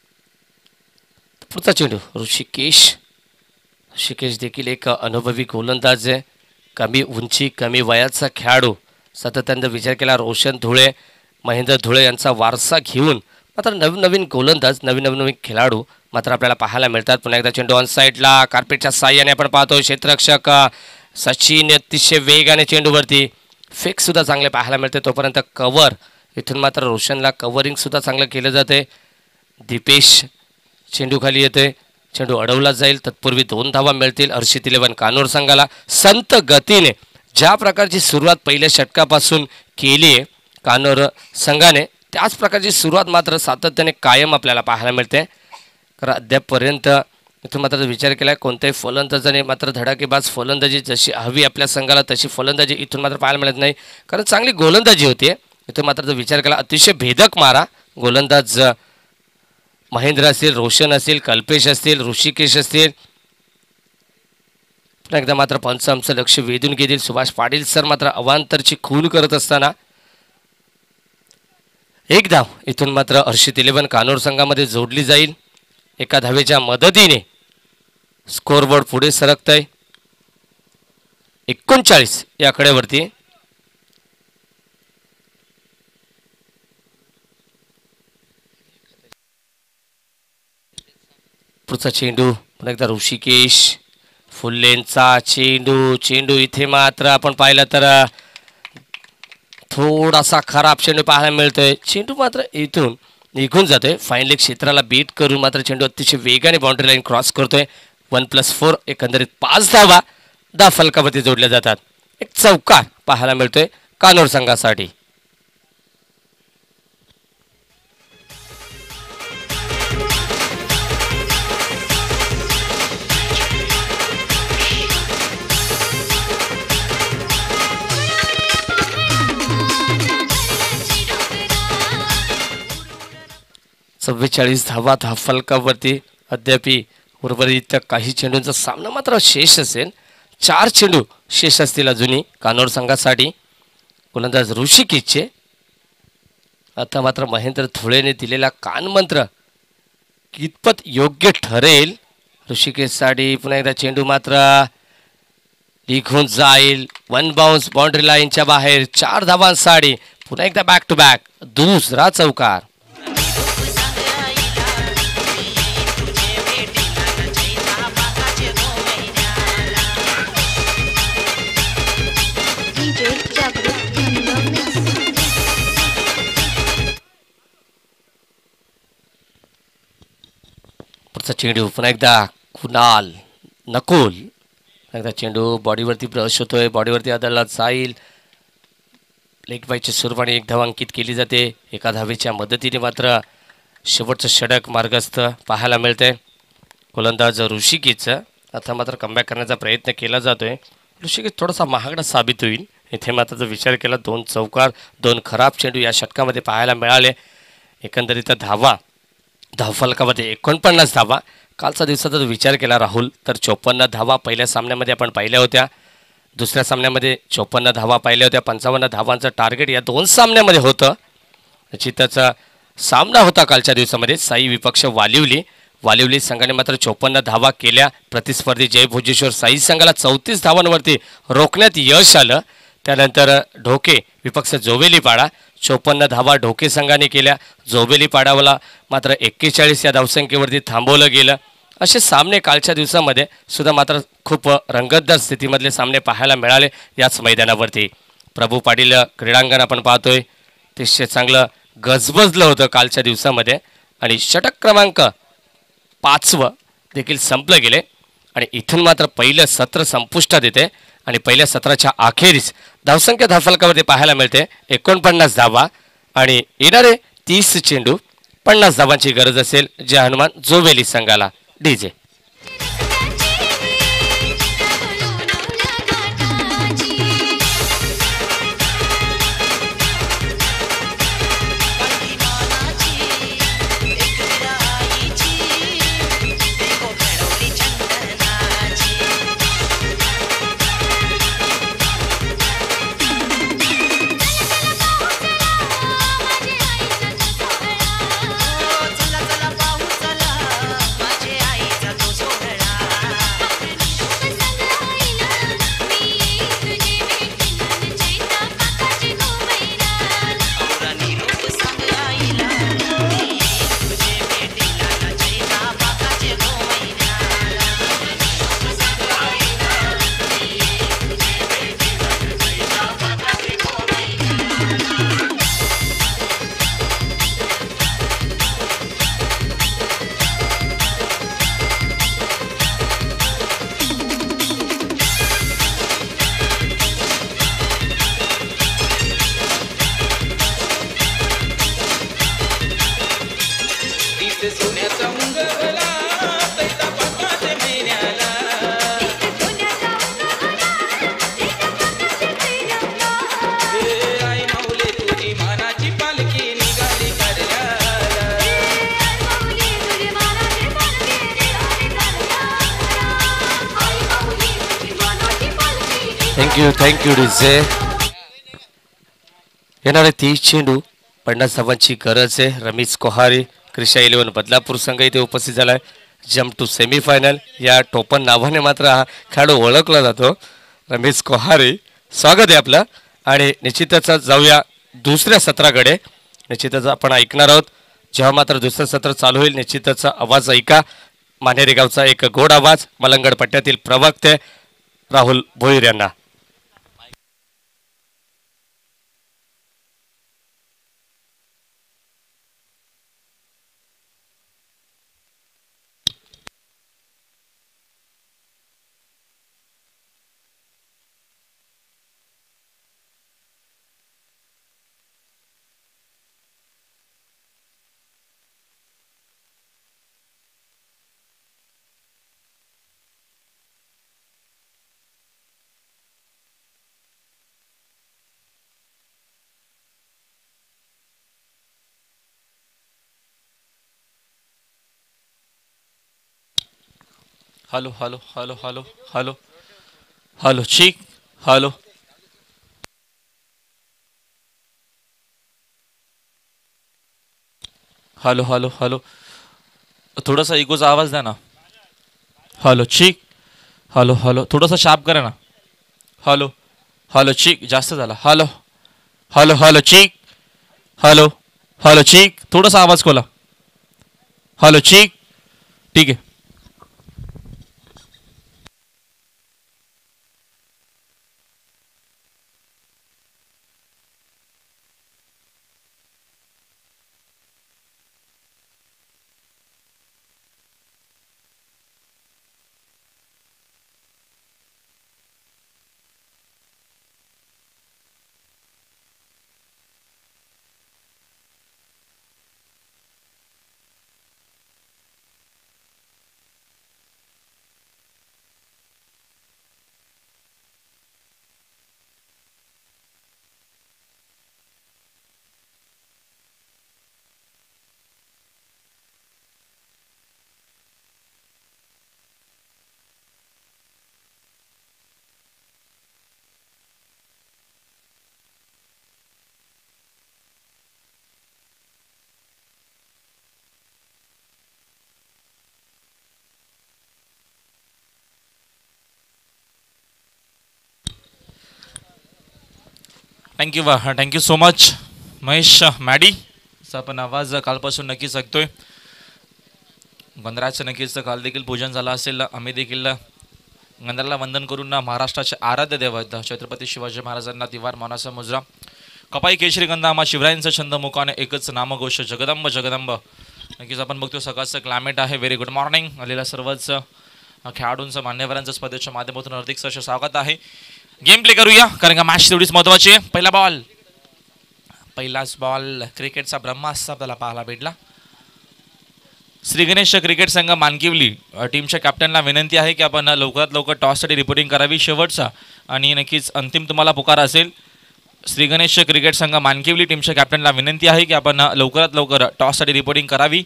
पुढचा चेंडू ऋषिकेश. ऋषिकेश देखील एक अनुभवी गोलंदाज आहे. कमी उंची कमी वयाचा खेळाडू. सातत्यानं विचार केला रोशन धुळे महेंद्र धुळे यांचा वारसा घेऊन मात्र नवीन नवीन गोलंदाज नवीन नवीन नवीन खेळाडू मात्र आपल्याला पाहायला मिळतात. पुन्हा एकदा चेंडू ऑन साईडला कार्पेटच्या साह्याने आपण पाहतो. क्षेत्ररक्षक सचिन अतिशय वेगाने चेंडूवरती फेकसुद्धा चांगले पाहायला मिळते. तोपर्यंत कवर इथून मात्र रोशनला कवरिंगसुद्धा चांगलं केलं जाते. दीपेश चेंडू खाली येते. चेंडू अडवला जाईल. तत्पूर्वी दोन धावा मिळतील हर्षित इलेव्हन कानोर संघाला. संत गतीने ज्या प्रकारची सुरुवात पहिल्या षटकापासून केली आहे कानोर संघाने त्याच प्रकारची सुरुवात मात्र सातत्याने कायम आपल्याला पाहायला मिळते. कारण अद्यापपर्यंत इथून मात्र विचार केला आहे कोणत्याही फलंदाजाने मात्र धडाकेबाज फलंदाजी जशी हवी आपल्या संघाला तशी फलंदाजी इथून मात्र पाहायला मिळत नाही. कारण चांगली गोलंदाजी होती. इथून मात्र जर विचार केला अतिशय भेदक मारा गोलंदाज महेंद्र असतील रोशन असतील कल्पेश असतील ऋषिकेश असतील. पुन्हा एकदा मात्र पंच आमचं लक्ष वेधून घेतील. सुभाष पाटील सर मात्र अवांतरची खून करत असताना एक धाव इथून मात्र हर्षित इलेव्हन कानोर संघामध्ये जोडली जाईल. एका धावेच्या मदतीने स्कोरबोर्ड पुढे सरकतंय एकोणचाळीस या आकड्यावरती. पुढचा चेंडू पुन्हा एकदा ऋषिकेश फुल्लेंचा चेंडू. चेंडू इथे मात्र आपण पाहिलं तर थोडासा खराब चेंडू पाहायला मिळतोय. चेंडू मात्र इथून निघून जातोय. फाईन लेग क्षेत्राला बीट करून मात्र चेंडू अतिशय वेगाने बाउंड्री लाईन क्रॉस करतोय. वन प्लस फोर एकंदरीत पाच धावा दहा फलकावरती जोडल्या जातात. एक चौकार पाहायला मिळतोय कानोर संघासाठी. चव्वेचाळीस धावा दहा फलकावरती. अद्याप उर्वरित काही चेंडूंचा सामना मात्र शेष असेल. चार चेंडू शेष असतील अजूनही कानोर संघासाठी. गोलंदाज ऋषिकेशचे. आता मात्र महेंद्र धुळेने दिलेला कानमंत्र कितपत योग्य ठरेल ऋषिकेशसाठी. पुन्हा एकदा चेंडू मात्र निघून जाईल. वन बाउन्स बाउंड्री लाईनच्या बाहेर. चार धावांसाठी पुन्हा एकदा बॅक टू बॅक दुसरा चौकार. पुढचा चेंडू पुन्हा एकदा कुणाल नकुल. एकदा चेंडू बॉडीवरती ब्रश होतोय. बॉडीवरती आदळला जाईल. लेग बायची सुरुवात एक धाव अंकित केली जाते. एका धावेच्या मदतीने मात्र शेवटचं षटक मार्गस्थ पाहायला मिळते. गोलंदाज ऋषिकेशचं आता मात्र कमबॅक करण्याचा प्रयत्न केला जातोय. ऋषिकेश थोडासा महागडा साबित होईल. इथे मात्र जर विचार केला दोन चौकार दोन खराब चेंडू या षटकामध्ये पाहायला मिळाले. एकंदरीत धावा धावफलकामध्ये एकोणपन्नास धावा. कालचा दिवसाचा जर विचार केला राहुल तर चोपन्न धावा पहिल्या सामन्यामध्ये आपण पाहिल्या होत्या. दुसऱ्या सामन्यामध्ये चोपन्न धावा पाहिल्या होत्या. पंचावन्न धावांचं टार्गेट या दोन सामन्यामध्ये होतं. चित्ताचा सामना होता कालच्या दिवसामध्ये. साई विपक्ष वालिवली. वालिवली संघाने मात्र चोपन्न धावा केल्या. प्रतिस्पर्धी जय भोजेश्वर साई संघाला चौतीस धावांवरती रोखण्यात यश आलं. त्यानंतर ढोके विपक्ष जोवेलीपाडा चोपन्न धावा ढोके संघाने केल्या. जोवेलीपाडावाला मात्र एक्केचाळीस या धावसंख्येवरती थांबवलं गेलं. असे सामने कालच्या दिवसामध्ये सुद्धा मात्र खूप रंगतदार स्थितीमधले सामने पाहायला मिळाले याच मैदानावरती. प्रभू पाटील क्रीडांगण आपण पाहतोय ते चांगलं गजबजलं होतं कालच्या दिवसामध्ये. आणि षटक क्रमांक पाचवं देखील संपलं गेले. आणि इथून मात्र पहिलं सत्र संपुष्टात येते. आणि पहिल्या सत्राच्या अखेरीस धावसंख्या धावफलकावरती पाहायला मिळते एकोणपन्नास धावा. आणि येणारे तीस चेंडू पन्नास धावांची गरज असेल जय हनुमान जोवेली संघाला. DJ thank you thank you DJ. येणारे तीस चेंडू पन्नास धावांची गरज आहे. रमेश कोहारी क्रिशा इलेव्हन बदलापूर संघ इथे उपस्थित झालाय. जम्प टू सेमीफायनल या टोपण नावाने मात्र हा खेळाडू ओळखला जातो. रमेश कोहारी स्वागत आहे आपलं. आणि निश्चितच जाऊया दुसऱ्या सत्राकडे. निश्चितच आपण ऐकणार आहोत. जेव्हा मात्र दुसरं सत्र चालू होईल निश्चितच आवाज ऐका. मानेरी गावचा एक गोड आवाज मलंगड पट्ट्यातील प्रवक्ते राहुल भोईर यांना. Hello hello hello hello hello hello ठीक. हॅलो हॅलो हॅलो हॅलो थोडासा इकोचा आवाज द्या ना. हॅलो ठीक. हॅलो हॅलो थोडासा शार्प करा ना. हॅलो हॅलो ठीक जास्त झाला. हॅलो हॅलो हॅलो ठीक. हॅलो हॅलो ठीक थोडासा आवाज खोला. हॅलो ठीक. ठीक आहे. थँक्यू वा thank you so much Mahesh Maddy. आपण आवाज कालपासून नक्कीच ऐकतोय. गंधराचं नक्कीच काल देखील पूजन झालं असेल. आम्ही देखील गंधराला वंदन करून महाराष्ट्राचे आराध्य दैवत छत्रपती शिवाजी महाराजांना तिवार मानाचा मुजरा. कपाई केशरी गंधा आम्हा शिवरायांचा छंद मुखाने एकच नामघोष जगदंब जगदंब. नक्कीच आपण बघतो सकाळचं क्लायमेट आहे. व्हेरी गुड मॉर्निंग आलेल्या सर्वच खेळाडूंचं मान्यवरांचं स्पर्धेच्या माध्यमातून हार्दिक सहर्ष स्वागत आहे. गेम प्ले करूया कारण का मॅच तेवढीच महत्वाची आहे. पहिला बॉल पहिलाच बॉल क्रिकेटचा ब्रह्मास्त्र आपल्याला पाहायला भेटला. श्री गणेश क्रिकेट संघ मानकिवली टीमच्या कॅप्टनला विनंती आहे की आपण लवकरात लवकर टॉससाठी रिपोर्टिंग करावी. शेवटचा आणि नक्कीच अंतिम तुम्हाला पुकार असेल. श्री गणेश क्रिकेट संघ मानकिवली टीमच्या कॅप्टनला विनंती आहे की आपण लवकरात लवकर टॉससाठी रिपोर्टिंग करावी.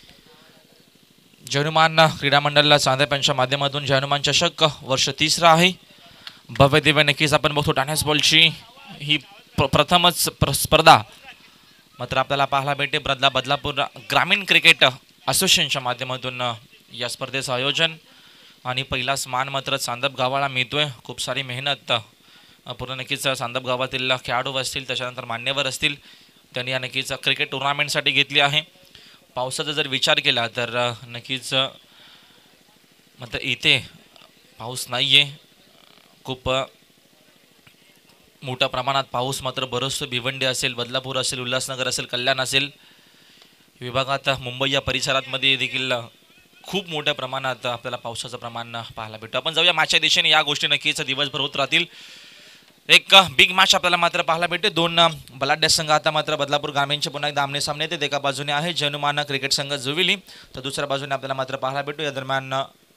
जनुमान क्रीडा मंडळाला चांदेप्यांच्या माध्यमातून जनुमान चषक वर्ष तिसरा आहे. भव्य दिव्य नक्कीच आपण बघतो. टेनिस बॉलची ही प्र प्रथमच स्पर्धा मात्र आपल्याला पाहायला भेटते. बदला बदलापूर ग्रामीण क्रिकेट असोसिएशनच्या माध्यमातून या स्पर्धेचं आयोजन आणि पहिलाच मान मात्र चांदप गावाला मिळतोय. खूप सारी मेहनत पूर्ण नक्कीच चांदप गावातील खेळाडू असतील त्याच्यानंतर मान्यवर असतील त्यांनी या नक्कीच क्रिकेट टुर्नामेंटसाठी घेतली आहे. पावसाचा जर विचार केला तर नक्कीच मात्र इथे पाऊस नाही आहे. खूप मोठ्या प्रमाणात पाऊस मात्र बरसतो. भिवंडी असेल, बदलापूर असेल, उल्हासनगर असेल, कल्याण असेल विभागात, मुंबई या परिसरातमध्ये देखील खूप मोठ्या प्रमाणात आपल्याला पावसाचं प्रमाण पाहायला भेटतं. आपण जाऊया मॅचच्या दिशेने. या गोष्टी नक्कीच दिवसभर होत राहतील. एक बिग मॅच आपल्याला मात्र पाहायला भेटते. दोन बलाढ्य संघ आता मात्र बदलापूर ग्रामीणचे पुन्हा एकदा आमने सामने येते. एका बाजूने आहे जनुमान क्रिकेट संघ जुविली तर दुसऱ्या बाजूने आपल्याला मात्र पाहायला भेटतो. या दरम्यान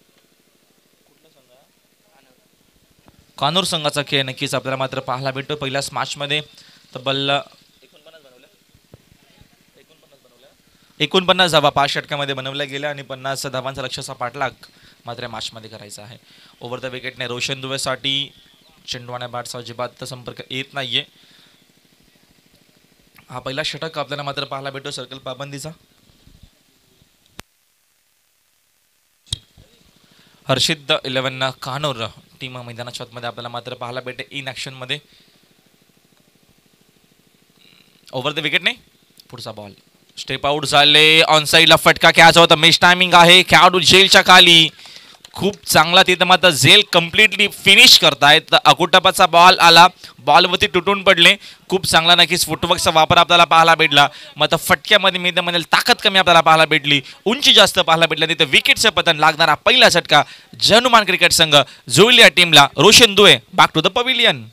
कानूर संघाचा खेळ नक्कीच आपल्याला मात्र पाहायला भेटतो. पहिल्याच मॅचमध्ये तब्बल एकोणपन्नास धावा पाच षटकामध्ये बनवल्या गेल्या आणि पन्नास धावांचा लक्ष्याचा पाठलाग मात्र मॅचमध्ये करायचा आहे. ओव्हर द विकेटने रोशन दुबेसाठी चेंडू आणि बॅटचा अजिबात संपर्क येत नाहीये. हा पहिला षटक आपल्याला मात्र पाहायला भेटतो सर्कल पाबंदीचा. हर्षित इलेव्हन कानोर टीम मैदानाच्या आतमध्ये आपल्याला मात्र पाहायला भेटते इन ऍक्शन मध्ये. ओव्हर द विकेट नाही, पुढचा बॉल स्टेप आउट झाले. ऑन साईडला फटका कॅच होता. मिस टायमिंग आहे. खेळाडू जेलच्या खाली. खूप चांगला तिथं मात्र झेल कम्प्लिटली फिनिश करतायत. अकुटपाचा बॉल आला, बॉलवरती तुटून पडले. खूप चांगला नक्कीच फुटवर्कचा वापर आपल्याला पाहायला भेटला. मात्र फटक्यामध्ये मी म्हणजे ताकद कमी आपल्याला पाहायला भेटली, उंची जास्त पाहायला भेटला. तिथे विकेटचं पतन लागणारा पहिला झटका जनुमान क्रिकेट संघ जुळली या टीमला. रोशन दुए बॅक टू द पवेलियन.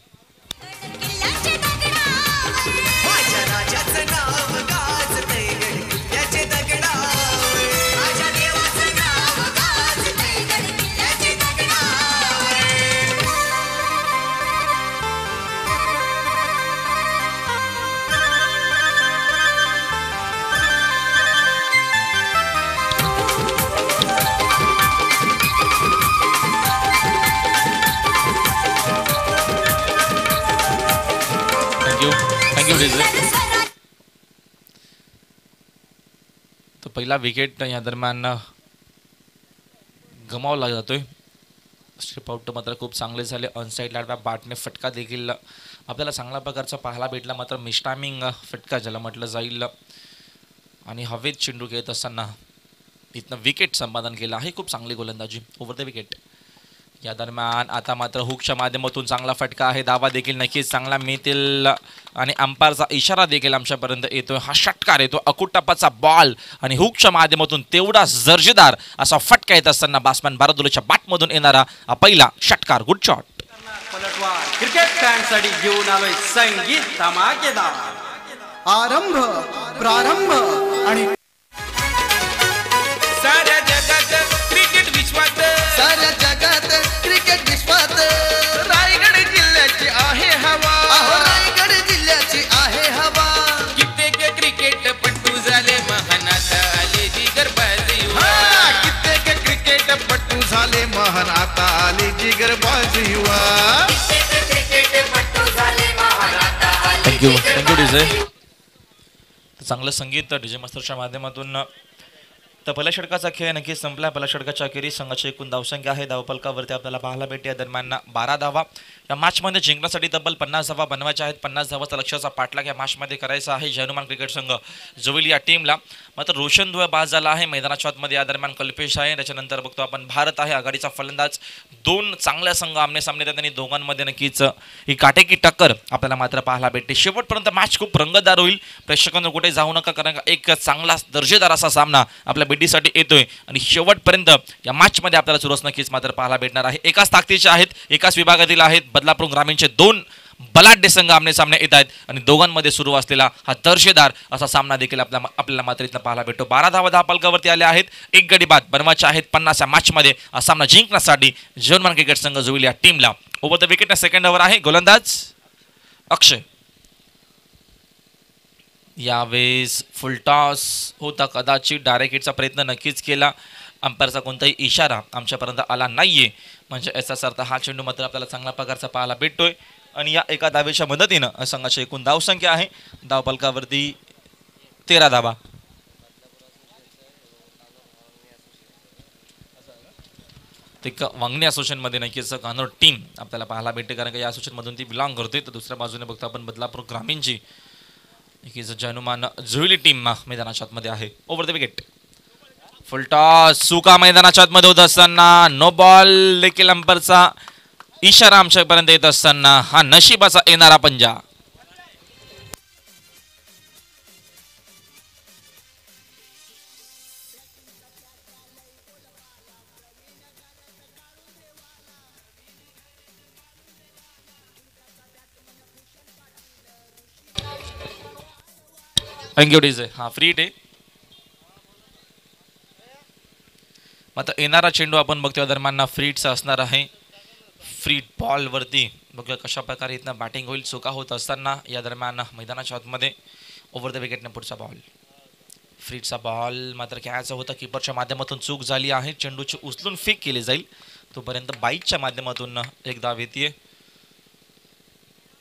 तो पहिला विकेट या दरम्यान गमावला जातोय. स्ट्रिप आउट मात्र खूप चांगले झाले. ऑनसाईड लाडवा बॅटने फटका देखील आपल्याला चांगल्या प्रकारचा पाहायला भेटला. मात्र मिस टायमिंग फटका ज्याला म्हटलं जाईल आणि हवेत चेंडू घेत असताना इथनं विकेट संपादन केलं आहे. खूप चांगली गोलंदाजी ओव्हर द विकेट. या दरम्यान आता मात्र हुकच्या माध्यमातून चांगला फटका आहे. दावा देखील नक्कीच चांगला मिळतील आणि अंपायरचा इशारा देखील आमच्यापर्यंत येतोय. हा षटकार येतो, अकुटप्पाचा बॉल आणि हुकच्या माध्यमातून तेवढा दर्जेदार असा फटका येत असताना बॅट्समॅन बारादुलेच्या बॅटमधून येणारा हा पहिला षटकार. Good shot. क्रिकेट फॅनसाठी घेऊन आलोय संगीत धमाकेदार. आरंभ प्रारंभ आणि साऱ्या जगात क्रिकेट विश्वात साऱ्या जगात क्रिकेट विश्वात रायगड जिल्ह्याची आहे हवा. अहो रायगड जिल्ह्याची आहे हवा. कित्येक क्रिकेटपटू झाले महान आता आले जिगरबाजी युवा. हा, कित्येक क्रिकेटपटू झाले महान आता आले जिगरबाजी युवा. Thank you thank you DJ. चांगलं संगीत डीजे मास्टरच्या माध्यमातून. तर पहिल्या षटकाचा खेळ नक्कीच संपला. पहिल्या षटकाच्या अखेरीस संघाची एकूण धावसंख्या आहे धावपलकावरती आपल्याला पाहायला भेटते. दरम्यान बारा धावा या मॅचमध्ये जिंकण्यासाठी तब्बल पन्नास धावा बनवायच्या आहेत. पन्नास धावाचा लक्ष्याचा पाठलाग या मॅचमध्ये करायचा आहे जनुमान क्रिकेट संघ जुळली या टीमला. मात्र रोशन दुए बाद झाला आहे मैदानाच्या आतमध्ये. या दरम्यान कल्पेश आहे. त्याच्यानंतर बघतो आपण भारत आहे आघाडीचा फलंदाज. दोन चांगल्या संघ आमने सामने येतात आणि दोघांमध्ये नक्कीच ही काटेकी टक्कर आपल्याला मात्र पाहायला भेटते. शेवटपर्यंत मॅच खूप रंगतदार होईल. प्रेक्षकांना कुठे जाऊ नका, कारण एक चांगला दर्जेदार असा सामना आपल्या बेडीसाठी येतोय आणि शेवटपर्यंत या मॅचमध्ये आपल्याला चुरस नक्कीच मात्र पाहायला भेटणार आहे. एकाच ताकदीचे आहेत, एकाच विभागातील आहेत. बदलापूर ग्रामीणचे दोन बलाढ्य संघ आमने सामने येत आहेत आणि दोघांमध्ये सुरू असलेला हा दर्जेदार असा सामना देखील आपल्या आपल्याला मात्र इथं पाहायला भेटतो. बारा धावा धावपलकावरती आले आहेत. एक गडी बाद बनवायचे आहेत पन्नास या मॅचमध्ये. हा सामना जिंकण्यासाठी जर्मन क्रिकेट संघ जुळली या टीमला. Over the wicket second over आहे. गोलंदाज अक्षय. यावेळेस फुलटॉस होता, कदाचित डायरेक्ट हिटचा प्रयत्न नक्कीच केला. अंपायरचा कोणताही इशारा आमच्यापर्यंत आला नाहीये, म्हणजे याचाच अर्थ हा चेंडू मात्र आपल्याला चांगल्या प्रकारचा पाहायला भेटतोय. आणि या एका धावेच्या मदतीनं संघाची एकूण धावसंख्या आहे धावपलकावरती तेरा धावा. ते वांगणी असोसिएशनमध्ये नक्कीच कानोर टीम आपल्याला पाहायला भेटते, कारण का या असोसिएशनमधून ती बिलॉंग करते. तर दुसऱ्या बाजूने बघतो आपण बदलापूर ग्रामीणची नक्कीच जनुमान जुळली टीम मैदानाच्या आतमध्ये आहे. Over the wicket. फुलटॉस सुका मैदानाच्या आतमध्ये होत असताना नो बॉल देखील अंपायरचा इशारा आमच्यापर्यंत येत असताना हा नशिबाचा येणारा पंजा. Thank you DJ. हा फ्री हिट आहे. मात्र येणारा चेंडू आपण बघतोय दरम्यान फ्रीटचा असणार आहे. फ्री बॉल वरती बघूया कशा प्रकारे इथनं बॅटिंग होईल. चुका होत असताना या दरम्यान मैदानाच्या आतमध्ये ओव्हर द विकेटने पुढचा बॉल. फ्रीटचा बॉल मात्र खेळायचा होता, किपरच्या माध्यमातून चूक झाली आहे. चेंडूची उचलून फेक केली जाईल, तोपर्यंत बाईकच्या माध्यमातून एक धाव येते.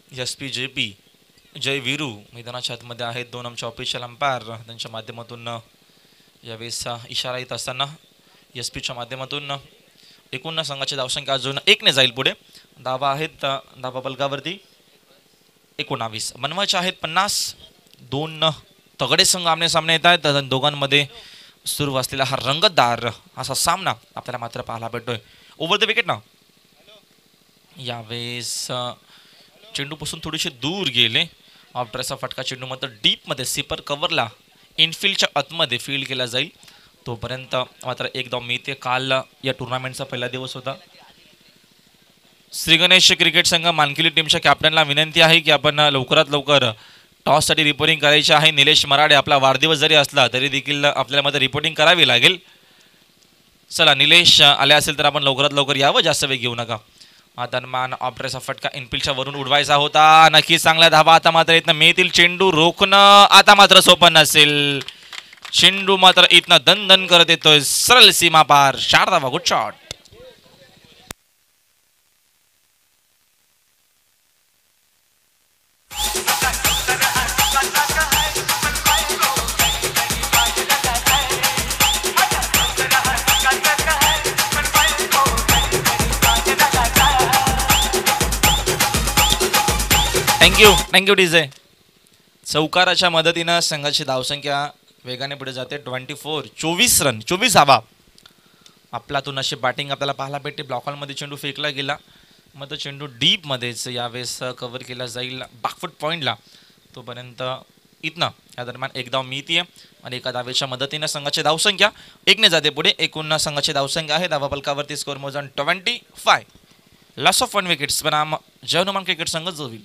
S P J P Jai Veeru मैदानाच्या आतमध्ये आहेत. दोन आमचे ऑफिशियल अंपायर त्यांच्या माध्यमातून यावेळेस इशारा येत असताना एस पीच्या माध्यमातून एकूण संघाची धावसंख्या अजून एकने जाईल पुढे. धावा आहेत धावा बलगावरती एकोणावीस बनवायचे आहेत पन्नास. दोन तगडे संघ आमने सामने येत आहेत. दोघांमध्ये सुरू असलेला हा रंगतदार असा सामना आपल्याला मात्र पाहायला भेटतोय. ओव्हर द विकेट ना यावेळेस चेंडूपासून थोडेसे दूर गेले. ऑफड्रेसचा फटका चेंडू मात्र डीपमध्ये सिपर कव्हरला इनफिल्डच्या आतमध्ये फील्ड केला जाईल. तोपर्यंत मात्र एकदा मी ते काल या टुर्नामेंटचा पहिला दिवस होता. श्री गणेश क्रिकेट संघ मानकिली टीमच्या कॅप्टनला विनंती आहे की आपण लवकरात लवकर टॉससाठी रिपोर्टिंग करायची आहे. निलेश मराडे आपला वाढदिवस जरी असला तरी देखील आपल्याला मध्ये रिपोर्टिंग करावी लागेल. चला निलेश आले असेल तर आपण लवकरात लवकर यावं, जास्त वेळ घेऊ नका. दरम्यान ऑपरेचा फटका इनफिल्डच्या वरून उडवायचा होता. नक्कीच चांगला धावा आता मात्र इथनं मिळतील. चेंडू रोखणं आता मात्र सोपं नसेल. चेंडू मात्र इथनं दन दन करत येतोय सरळ सीमा पार. चार धावा. Good shot. Thank you thank you DJ. चौकाराच्या मदतीनं संघाची धावसंख्या वेगाने पुढे जाते. ट्वेंटी फोर चोवीस रन चोवीस धावा. आपल्यातून अशी बॅटिंग आपल्याला पाहायला भेटते. ब्लॉकॉलमध्ये चेंडू फेकला गेला मग तो चेंडू डीपमध्येच यावेळेस कव्हर केला जाईल बॅकफूट पॉईंटला. तोपर्यंत इथनं या दरम्यान एक धाव मिळतीये आणि एका धावेच्या मदतीनं संघाची धावसंख्या एकने जाते पुढे. एकूण संघाची धावसंख्या आहे धावा फलकावरती स्कोर मोजून twenty five. Loss of one wickets बनाम जय हनुमान क्रिकेट संघ जोविल.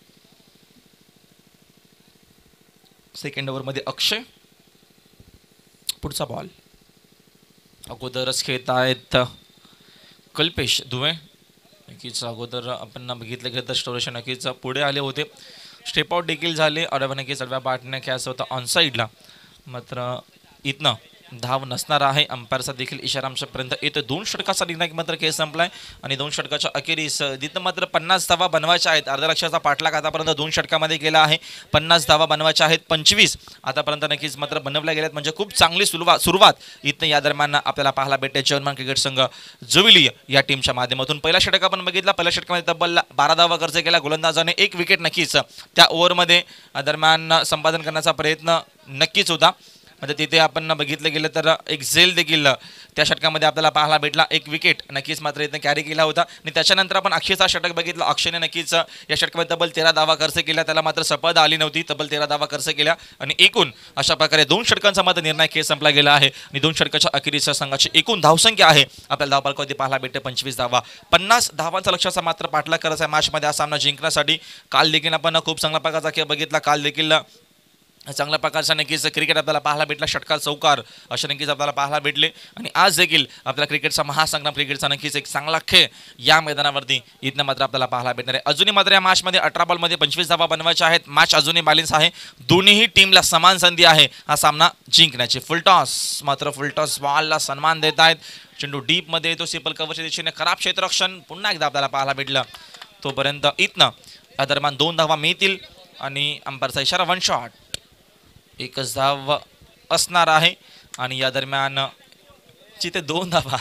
सेकंड ओव्हरमध्ये अक्षय. पुढचा बॉल अगोदरच खेळत आहेत कल्पेश दुवे. नक्कीच अगोदर आपण बघितलं गेलं तर स्टोरेशन नक्कीच पुढे आले होते. स्टेप आउट देखील झाले. अडवा नक्कीच अडव्या बॅटने खेळायचं होतं ऑन साईडला. मात्र इथनं धाव नसणार आहे. अंपायरचा देखील इशारा आमच्यापर्यंत येतो. दोन षटकाचा निर्णय मात्र खेळ संपलाय आणि दोन षटकाच्या अखेरीस तिथं मात्र पन्नास धावा बनवायच्या आहेत. अर्ध्या लक्षाचा पाठलाग आतापर्यंत दोन षटकामध्ये केला आहे. पन्नास धावा बनवायच्या आहेत. पंचवीस आतापर्यंत नक्कीच मात्र बनवल्या गेल्यात म्हणजे खूप चांगली सुरुवात सुरुवात इथं या दरम्यान आपल्याला पाहायला भेटते. जय हनुमान क्रिकेट संघ जुबिली या टीमच्या माध्यमातून. पहिला षटक आपण बघितला. पहिल्या षटकामध्ये तब्बल बारा धावा खर्च केला. गोलंदाजाने एक विकेट नक्कीच त्या ओव्हरमध्ये दरम्यान संपादन करण्याचा प्रयत्न नक्कीच होता. म्हणजे तिथे आपण बघितलं गेलं तर एक झेल देखील त्या षटकामध्ये आपल्याला पाहायला भेटला. एक विकेट नक्कीच मात्र इथं कॅरी केला होता. आणि त्याच्यानंतर आपण अक्षयचा षटक बघितलं. अक्षयने नक्कीच या षटकामध्ये तब्बल तेरा धावा खर्च केल्या. त्याला मात्र सफळता आली नव्हती. तब्बल तेरा धावा खर्च केल्या आणि एकूण अशा प्रकारे दोन षटकांचा मात्र निर्णय खेळ संपला गेला आहे. आणि दोन षटकाच्या अखेरीस संघाची एकूण धावसंख्या आहे आपल्याला धावफलकावरती पाहायला भेटते पंचवीस धावा. पन्नास धावांचा लक्षाचा मात्र पाठलाग करायचा आहे मॅचमध्ये हा सामना जिंकण्यासाठी. काल देखील आपण खूप चांगला प्रकारचा खेळ बघितला. काल देखील चांगल्या प्रकारचा नक्कीच क्रिकेट आपल्याला पाहायला भेटला. षटकार चौकार असे नक्कीच आपल्याला पाहायला भेटले. आणि आज देखील आपल्या क्रिकेटचा महासंग्राम क्रिकेटचा नक्कीच एक चांगला खेळ या मैदानावरती इथनं मात्र आपल्याला पाहायला भेटणार आहे. अजूनही मात्र या मॅचमध्ये अठरा बॉलमध्ये पंचवीस धावा बनवायच्या आहेत. मॅच अजूनही बॅलन्स आहे. दोन्हीही टीमला समान संधी आहे हा सामना जिंकण्याची. फुलटॉस मात्र फुलटॉस बॉलला सन्मान देत आहेत. चेंडू डीपमध्ये येतो. सिपल कव्हरच्या दिशेने खराब क्षेत्ररक्षण पुन्हा एकदा आपल्याला पाहायला भेटलं. तोपर्यंत इथनं या दरम्यान दोन धावा मिळतील आणि अंपायरचा इशारा वन शॉट. एकच धाव असणार आहे आणि या दरम्यान जिथे दोन धावा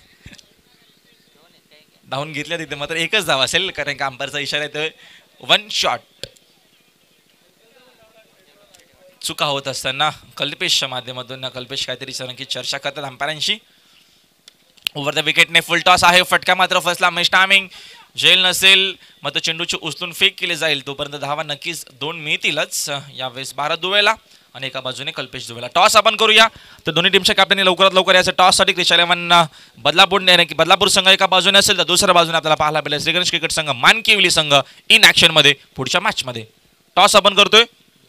धावून घेतल्या तिथे मात्र एकच धाव असेल कारण का अंपायरचा इशारा येतोय वन शॉट. चुका होत असताना कल्पेशच्या माध्यमातून कल्पेश काहीतरी सरांची चर्चा करतात अंपायरांशी. ओव्हर द विकेटने फुल टॉस आहे. फटका मात्र फसला. Miss timing. झेल नसेल मात्र चेंडूची उचलून फेक केली जाईल. तोपर्यंत धावा नक्कीच दोन मिळतीलच. यावेळेस भारत दुवेला आणि एका बाजूने कल्पेश दुवेला. टॉस आपण करूया तर दोन्ही टीमच्या कॅप्टनने लवकरात लवकर याचं टॉससाठी क्रिश इलेव्हन बदलापूर की बदलापूर संघ एका बाजूने असेल तर दुसऱ्या बाजूने आपल्याला पाहायला भेटेल श्री गणेश क्रिकेट संघ मानकिवली संघ इन ॲक्शनमध्ये पुढच्या मॅचमध्ये. टॉस आपण करतोय.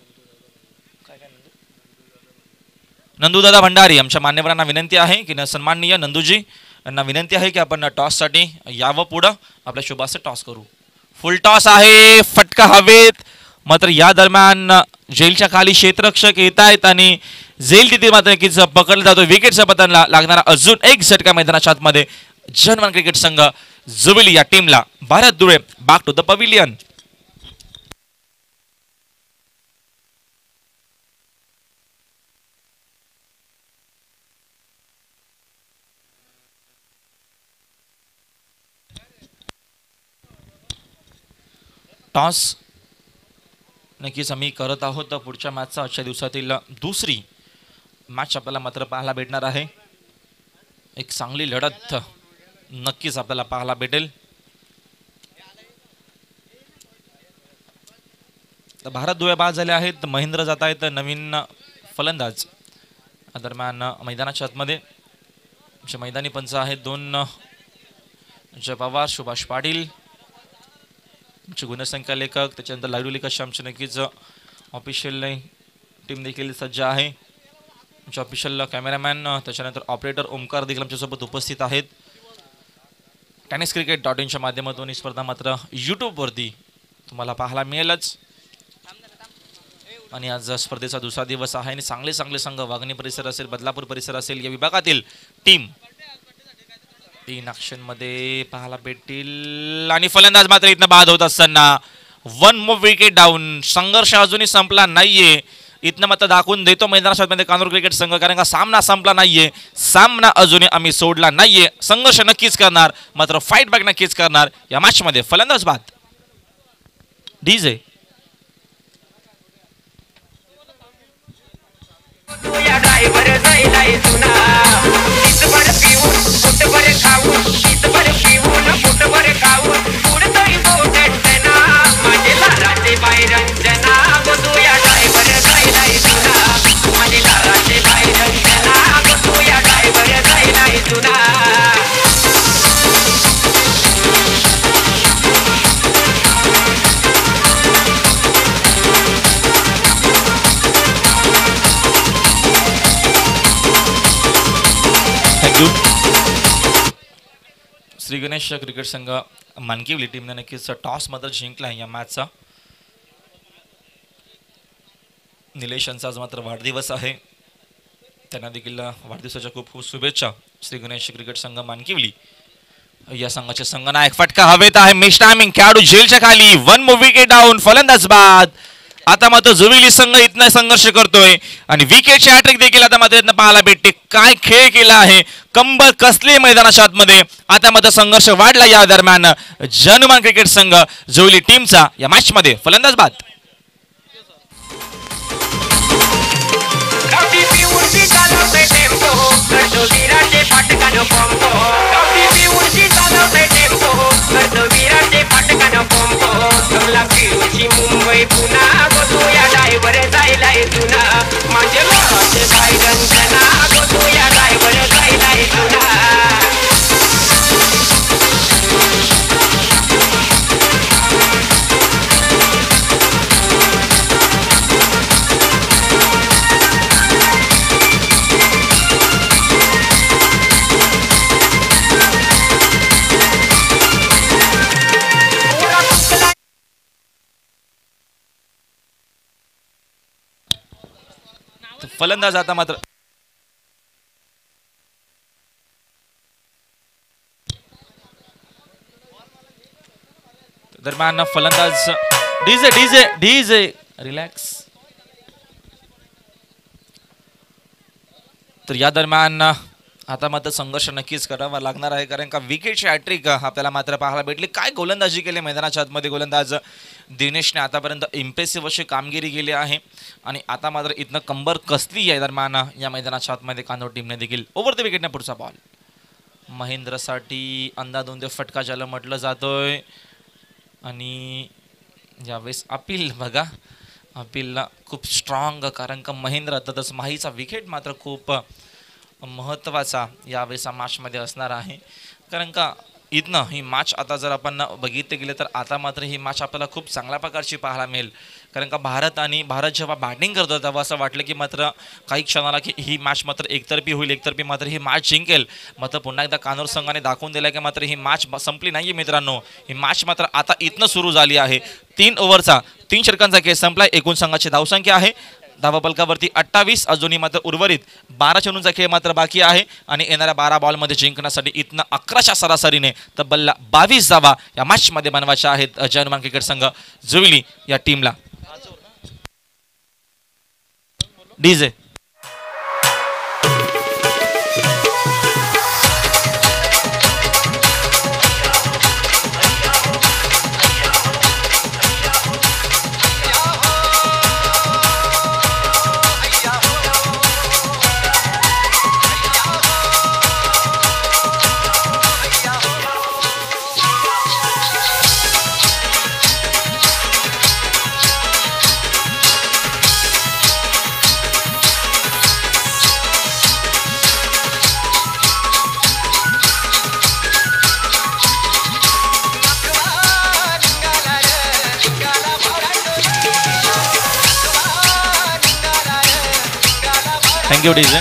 नंदूदादा भंडारी आमच्या मान्यवरांना विनंती आहे की सन्माननीय नंदूजी यांना विनंती आहे की आपण टॉससाठी यावं पुढं. आपल्या शुभाचे टॉस करू. फुल टॉस आहे. फटका हवेत मात्र या दरम्यान जेलच्या खाली क्षेत्ररक्षक येत आहेत आणि जेल तिथे मात्र नक्कीच पकडला जातो. विकेटच्या पतनला लागणारा अजून एक झटका मैदानाच्या आतमध्ये जय हनुमान क्रिकेट संघ जुबिली या टीमला. Bharat Dhule back to the pavilion. Toss नक्कीच आम्ही करत आहोत. पुढच्या मॅचचा आजच्या दिवसातील दुसरी मॅच आपल्याला मात्र पाहायला भेटणार आहे. एक चांगली लढत नक्कीच आपल्याला पाहायला भेटेल. भारत दुवे बाद झाले आहेत. महेंद्र जात आहेत नवीन फलंदाज. दरम्यान मैदानाच्या आतमध्ये जे मैदानी पंच आहेत दोन, जय पवार, सुभाष पाटील, आमचे गुणसंख्या लेखक, त्याच्यानंतर लाईव्ह लेखक आमचे नक्कीच ऑफिशियल टीम देखील सज्ज आहे. आमचे ऑफिशियल कॅमेरामॅन, त्याच्यानंतर ऑपरेटर ओमकार देखील आमच्यासोबत उपस्थित आहेत. टेनिस क्रिकेट डॉट इनच्या माध्यमातून ही स्पर्धा मात्र यूट्यूबवरती तुम्हाला पाहायला मिळेलच. आणि आज स्पर्धेचा दुसरा दिवस आहे आणि चांगले चांगले संघ वागणी परिसर असेल, बदलापूर परिसर असेल, या विभागातील टीम तीन ॲक्शन मध्ये पाहायला भेटतील. आणि फलंदाज मात्र इथनं बाद होत असताना वन मोर विकेट डाऊन. संघर्ष अजूनही संपला नाहीये. इथनं मात्र दाखवून देतो मैदानामध्ये कानूर क्रिकेट संघ, कारण का सामना संपला नाहीये, सामना अजूनही आम्ही सोडला नाहीये. संघर्ष नक्कीच करणार, मात्र फाईट बॅक नक्कीच करणार या मॅच मध्ये. फलंदाज बाद. डीजे या ड्रायव्हर जायलाय जुना, शीतभर पिऊन फुटभर खाऊन, शीतभर पिऊन फुटभर खाऊन, पुढतरी बोटना माझे लाराचे बायरंजना. बघू या ड्रायव्हर जायलाय जुना, माझे लाराचे बायरंजना. बघू या ड्रायव्हर जायलाय जुना. श्री गणेश क्रिकेट संघ मानकिवली टीमने नक्कीच टॉस मध्ये जिंकला आहे या मॅचचा. निलेश यांचा आज मात्र वाढदिवस आहे, त्यांना देखील वाढदिवसाच्या खूप खूप शुभेच्छा. श्री गणेश क्रिकेट संघ मानकिवली या संघाचे संघनायक. फटका हवेत आहे, मिस टायमिंग, खेळाडू झेलच्या खाली, वन विकेट डाऊन, फलंदाज बाद. आता मात्र जुबिली संघ इथनं संघर्ष करतोय आणि विकेटची हॅट्रिक देखील आता मात्र इथनं पाहायला भेटते. काय खेळ केला आहे, कंबर कसली मैदानाच्या आतमध्ये. आता मात्र संघर्ष वाढला या दरम्यान. जनमान क्रिकेट संघ जुबिली टीमचा या मॅच मध्ये. फलंदाज बाद. मुंबई पुन्हा बघू या ड्रायव्हर जायलाय जुना, माझे लोकांचे बायरंजना. बघू या ड्रायव्हर जायलाय जुना. फलंदाज आता मात्र दरम्यान फलंदाज डीजे डीजे डीजे रिलॅक्स. तर या दरम्यान आता मात्र संघर्ष नक्कीच करावा लागणार आहे, कारण का विकेटची हॅट्रिक आपल्याला मात्र पाहायला भेटली. काय गोलंदाजी केली मैदानाच्या आतमध्ये गोलंदाज दिनेशने. आतापर्यंत इम्प्रेसिव्ह अशी कामगिरी केली आहे आणि आता मात्र इथनं कंबर कसली आहे दरम्यान या मैदानाच्या आतमध्ये कानोर टीमने देखील. ओव्हर द विकेटने पुढचा बॉल महेंद्रसाठी अंदाधुंद फटका ज्याला म्हटलं जातोय. आणि यावेळेस अपील बघा, अपीलला खूप स्ट्रॉंग, कारण का महेंद्र तसंच माहीचा विकेट मात्र खूप महत्त्वाचा यावेळेस मॅचमध्ये असणार आहे. कारण का इथनं ही मॅच आता जर आपण बघितले गेले तर आता मात्र ही मॅच आपल्याला खूप चांगल्या प्रकारची पाहायला मिळेल. कारण का भारत आणि भारत जेव्हा बॅटिंग करतो तेव्हा असं वाटलं की मात्र काही क्षणाला की ही मॅच मात्र एकतर्फी होईल, एकतर्फी मात्र ही मॅच जिंकेल. मात्र पुन्हा एकदा कानूर संघाने दाखवून दिलं की मात्र ही मॅच संपली नाही आहे मित्रांनो. ही मॅच मात्र आता इथनं सुरू झाली आहे. तीन ओव्हरचा तीन षटकांचा खेळ संपला. एकूण संघाची धावसंख्या आहे धावा फलकावरती अठ्ठावीस. अजूनही मात्र उर्वरित बारा चेंडूंचा खेळ मात्र बाकी आहे आणि येणाऱ्या बारा बॉलमध्ये जिंकण्यासाठी इथनं अकराच्या सरासरीने तब्बल बावीस धावा या मॅचमध्ये बनवायच्या आहेत जनमान क्रिकेट संघ जुबिली या टीमला. DJ thank you DJ.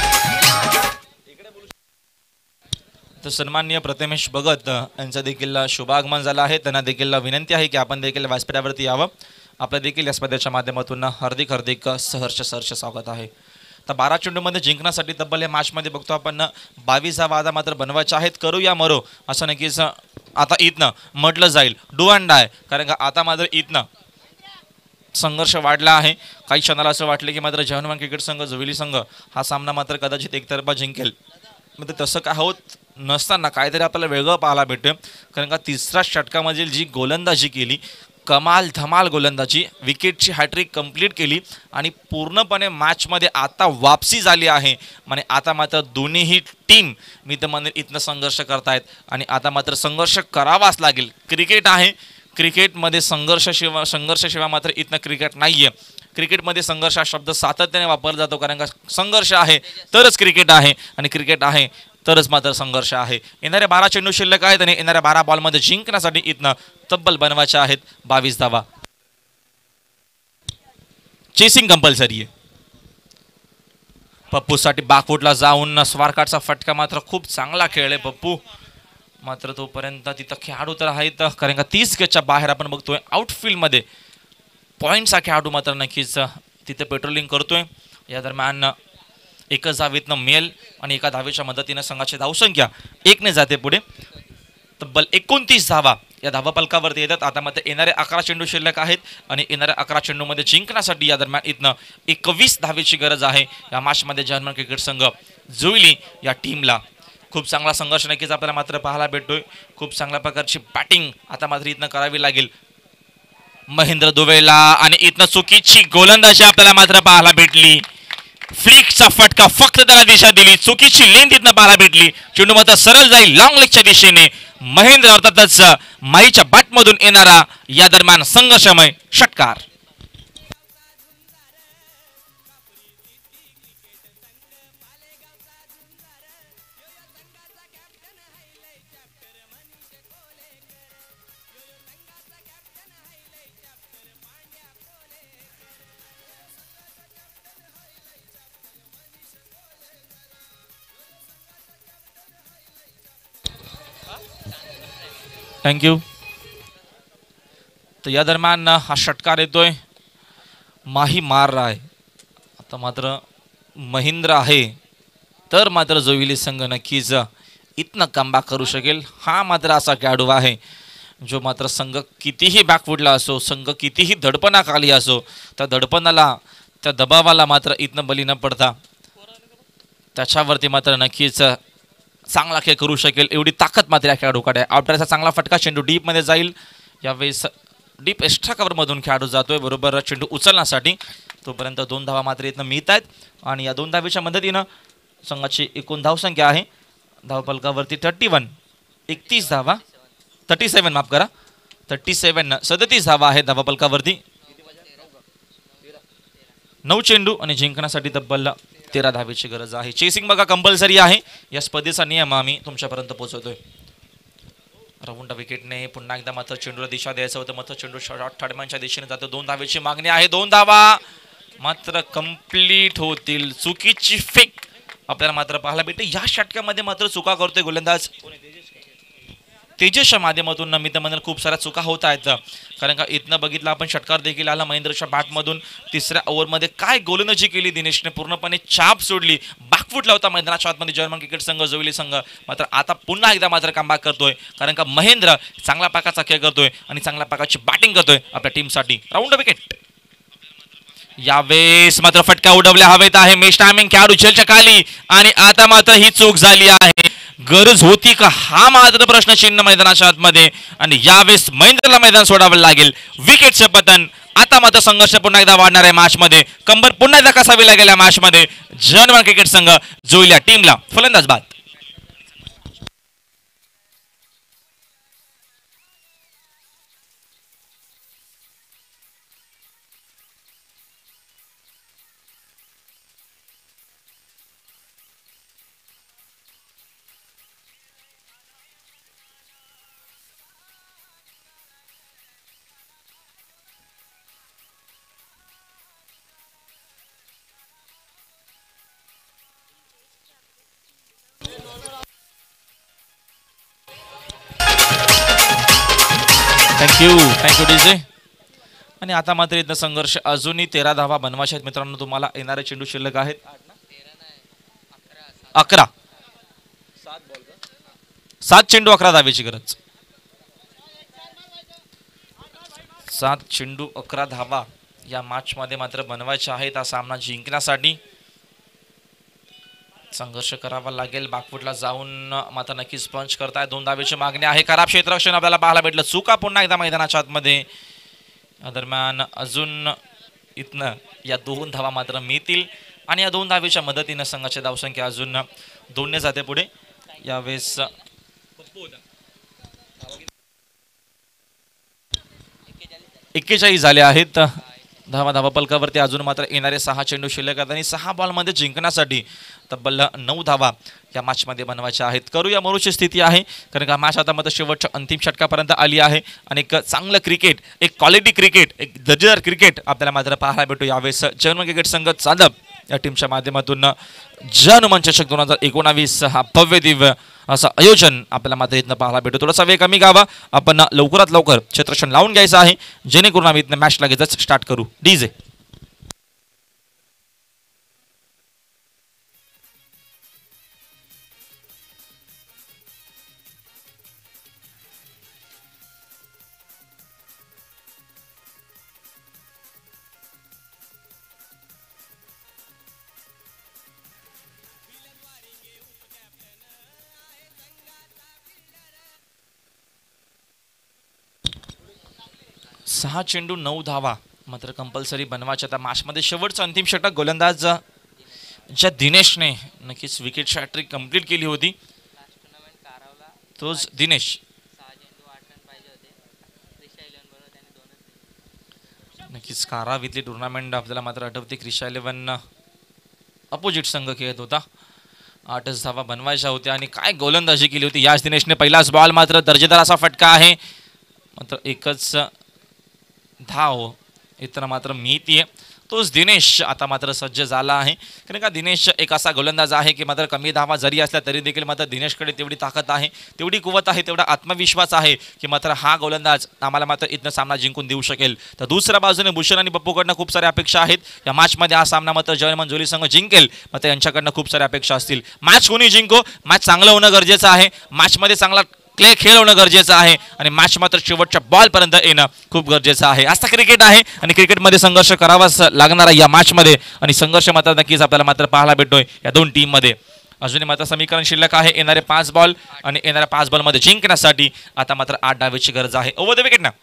तर सन्माननीय प्रथमेश भगत यांचं देखील शुभागमन झालं आहे. त्यांना देखील विनंती आहे की आपण देखील व्यासपीठावरती यावं. आपलं देखील या स्पर्धेच्या माध्यमातून हार्दिक हार्दिक सहर्ष सहर्ष स्वागत आहे. तर बारा चेंडूमध्ये जिंकण्यासाठी तब्बल या मॅचमध्ये बघतो आपण बावीस हा वादा मात्र बनवायचे आहेत. करू या मरो असं नक्कीच आता इथनं म्हटलं जाईल. डू अँड डाय, कारण का आता मात्र इथनं संघर्ष वाढला आहे. काही क्षणाला असं वाटलं की मात्र जवाहरलाल क्रिकेट संघ जोविली संघ हा सामना मात्र कदाचित एकतर्फा जिंकेल. म्हणजे तसं काय होत नसताना काहीतरी आपल्याला वेगळं पाहायला भेटतं. कारण का तिसऱ्या षटकामधील जी गोलंदाजी केली, कमाल धमाल गोलंदाजी, विकेटची हॅट्रिक कंप्लीट केली आणि पूर्णपणे मॅचमध्ये आता वापसी झाली आहे. म्हणजे आता मात्र दोन्हीही टीम मी तर म्हणेन इथनं संघर्ष करतायत आणि आता मात्र संघर्ष करावाच लागेल. क्रिकेट आहे, क्रिकेटमध्ये संघर्षशिवाय संघर्षशिवाय मात्र इथनं क्रिकेट नाही आहे. क्रिकेटमध्ये संघर्ष हा शब्द सातत्याने वापरला जातो, कारण का संघर्ष आहे तरच क्रिकेट आहे आणि क्रिकेट आहे तरच मात्र संघर्ष आहे. येणाऱ्या बारा चेंडू शिल्लक आहेत आणि येणाऱ्या बारा बॉलमध्ये जिंकण्यासाठी इथनं तब्बल बनवायचे आहेत बावीस धावा. चेसिंग कंपल्सरी आहे. पप्पूसाठी बॅकफुटला जाऊन स्वारकाटचा फटका मात्र खूप चांगला खेळ आहे पप्पू. मात्र तोपर्यंत तिथं खेळाडू तर आहेत, कारण का तीस गजच्या बाहेर आपण बघतोय आउटफील्डमध्ये पॉईंटचा खेळाडू मात्र नक्कीच तिथे पेट्रोलिंग करतोय. या दरम्यान एकच धावेतनं मेल आणि एका धावेच्या मदतीनं संघाची धावसंख्या एकने जाते पुढे. तब्बल एकोणतीस धावा या धावाफलकावरती येतात. आता मात्र येणारे अकरा चेंडू शिल्लक आहेत आणि येणाऱ्या अकरा चेंडूमध्ये जिंकण्यासाठी या दरम्यान इथनं एकवीस धावेची गरज आहे. या मॅचमध्ये जर्मन क्रिकेट संघ जोविली या टीमला खूप चांगला संघर्ष नक्कीच आपल्याला मात्र पाहायला भेटतोय. खूप चांगल्या प्रकारची बॅटिंग आता मात्र इथनं करावी लागेल महेंद्र दुबेला आणि इथनं चुकीची गोलंदाजी आपल्याला मात्र पाहायला भेटली. फ्लिकचा फटका फक्त त्याला दिशा दिली, चुकीची लेंथ इथनं पाहायला भेटली. चेंडू मात्र सरळ जाईल लॉंग लेगच्या दिशेने. महेंद्र अर्थातच माईच्या बॅटमधून येणारा या दरम्यान संघर्षमय षटकार. थँक्यू. तर या दरम्यान हा षटकार येतोय, माही मार रहा है. आता मात्र महेंद्र आहे तर मात्र जोविली संघ नक्कीच इथनं कमबॅक करू शकेल. हा मात्र असा खेळाडू आहे जो मात्र संघ कितीही बॅकफुटला असो, संघ कितीही धडपणाखाली असो, त्या धडपणाला त्या दबावाला मात्र इथनं बली न पडता त्याच्यावरती मात्र नक्कीच चांगला खेळ करू शकेल एवढी ताकद मात्र या खेळाडूकडे आहे. आउटरायचा चांगला फटका, चेंडू डीपमध्ये जाईल. यावेळेस डीप एक्स्ट्रा कव्हरमधून खेळाडू जातोय बरोबर चेंडू उचलण्यासाठी. तोपर्यंत दोन धावा मात्र इथनं मिळत आहेत आणि या दोन धावेच्या मदतीनं संघाची एकूण धावसंख्या आहे धावफलकावरती थर्टी वन एकतीस धावा थर्टी सेवन माफ करा थर्टी सेवन सदतीस धावा आहेत धावफलकावरती. नऊ चेंडू आणि जिंकण्यासाठी तब्बल तेरा धावेची गरज आहे. चेसिंग बघा कंपल्सरी आहे. या स्पर्धेचा नियम आम्ही तुमच्यापर्यंत पोहोचवतोय. राऊंड विकेटने पुन्हा एकदा मात्र चेंडूला दिशा द्यायचं होतं, मात्र चेंडू शॉर्ट थर्डमॅनच्या दिशेने जातो. दोन धावेची मागणी आहे, दोन धावा मात्र कंप्लीट होतील. चुकीची फेक आपल्याला मात्र पाहायला भेटते. या षटकामध्ये मात्र चुका करतोय गोलंदाज तेजसच्या माध्यमातून. नमित म्हणून खूप साऱ्या चुका होत आहेत, कारण का इथनं बघितलं आपण षटकार देखील आला महेंद्रच्या बॅटमधून. तिसऱ्या ओव्हरमध्ये काय गोलंदाजी केली दिनेशने, पूर्णपणे छाप सोडली. बॅकफुटला होता मैदानाच्या आतमध्ये जर्मन क्रिकेट संघ जोविली संघ. मात्र आता पुन्हा एकदा मात्र कमबॅक करतोय, कारण का महेंद्र चांगल्या प्रकारचा खेळ करतोय आणि चांगल्या प्रकारची बॅटिंग करतोय आपल्या टीमसाठी. राऊंड विकेट यावेळेस मात्र फटका उडवल्या हवेत आहे. मेश टायमिंग खेळाडू झेलच्या खाली आणि आता मात्र ही चूक झाली आहे. गरज होती का हा मात्र प्रश्न चिन्ह मैदानाच्या आतमध्ये आणि यावेळेस महेंद्रला मैदान सोडावं लागेल. विकेटचे पतन. आता मात्र संघर्ष पुन्हा एकदा वाढणार आहे मॅचमध्ये. कंबर पुन्हा एकदा कसावी लागेल या मॅचमध्ये. जर्मन क्रिकेट संघ जोविली टीमला फलंदाज बाद. Thank you thank you DJ. आणि आता मात्र इथं संघर्ष अजूनही तेरा धावा बनवायचे आहेत मित्रांनो. तुम्हाला येणारे चेंडू शिल्लक आहेत अकरा. सात चेंडू अकरा धावेची गरज. सात चेंडू अकरा धावा या मॅच मध्ये मात्र बनवायचे आहेत हा सामना जिंकण्यासाठी. संघर्ष करावा लागेल. बाकफुटला जाऊन मात्र नक्कीच पंच करताय. दोन धावेची मागणी आहे. खराब क्षेत्ररक्षण आपल्याला पाहायला भेटलं. चुका पुन्हा एकदा मैदानाच्या आतमध्ये. या दरम्यान अजून इथनं या दोन धावा मात्र मिळतील आणि या दोन धावेच्या मदतीनं संघाची धावसंख्या अजून दोनने जाते पुढे. यावेळेस एक्केचाळीस झाले आहेत. धावा धावा पलकावरती अजून मात्र येणारे सहा चेंडू शिल्लक आहेत आणि सहा बॉलमध्ये जिंकण्यासाठी तब्बल नऊ धावा या मॅचमध्ये बनवायच्या आहेत. करूया मरूची स्थिती आहे कारण का मॅच आता मात्र शेवटच्या अंतिम षटकापर्यंत आली आहे आणि एक चांगलं क्रिकेट, एक क्वालिटी क्रिकेट, एक दर्जेदार क्रिकेट आपल्याला मात्र पाहायला भेटू. यावेळेस जर्मन क्रिकेट संघ चादप या टीमच्या माध्यमातून जनमन चषक दोन हजार एकोणावीस हा भव्य दिव्य असं आयोजन आपल्याला मात्र इथनं पाहायला भेटू. थोडासा वेळ कमी गावा. आपण लवकरात लवकर क्षेत्ररक्षण लावून घ्यायचं आहे जेणेकरून आम्ही इथनं मॅच लगेचच स्टार्ट करू. डीजे सहा चेंडू नऊ धावा मात्र कंपल्सरी बनवायच्या. आता मॅचमध्ये शेवटचं अंतिम षटक गोलंदाज ज्या दिनेशने नक्कीच विकेट शॅट्रिक कंप्लीट केली होती तोच दिनेश. नक्कीच काराव इथली टुर्नामेंट आपल्याला मात्र आठवते. क्रिशा इलेव्हन अपोजिट संघ खेळत होता. आठच धावा बनवायच्या होत्या आणि काय गोलंदाजी केली होती याच दिनेशने. पहिलाच बॉल मात्र दर्जेदार असा फटका आहे मात्र एकच धाव इथं मात्र मिळतीये. तोच दिनेश आता मात्र सज्ज झाला आहे कारण का दिनेश एक असा गोलंदाज आहे की मात्र कमी धावा जरी असल्या तरी देखील मात्र दिनेशकडे तेवढी ताकद आहे, तेवढी कुवत आहे, तेवढा आत्मविश्वास आहे की मात्र हा गोलंदाज आम्हाला मात्र इथनं सामना जिंकून देऊ शकेल. तर दुसऱ्या बाजूने भूषण आणि पप्पूकडनं खूप साऱ्या अपेक्षा आहेत. या मॅचमध्ये हा सामना मात्र जर्मन जोली संघ जिंकेल मात्र यांच्याकडनं खूप साऱ्या अपेक्षा असतील. मॅच कोणी जिंको, मॅच चांगलं होणं गरजेचं आहे. मॅचमध्ये चांगला क्ले खेळ होणं गरजेचं आहे आणि मॅच मात्र शेवटच्या बॉलपर्यंत येणं खूप गरजेचं आहे. असं क्रिकेट आहे आणि क्रिकेटमध्ये संघर्ष करावाच लागणार आहे या मॅचमध्ये आणि संघर्ष मात्र नक्कीच आपल्याला मात्र पाहायला भेटतोय या दोन टीममध्ये. अजूनही मात्र समीकरण शिल्लक आहे. येणारे पाच बॉल आणि येणाऱ्या पाच बॉलमध्ये जिंकण्यासाठी आता मात्र आठ डावेची गरज आहे. ओव्हर द विकेट ना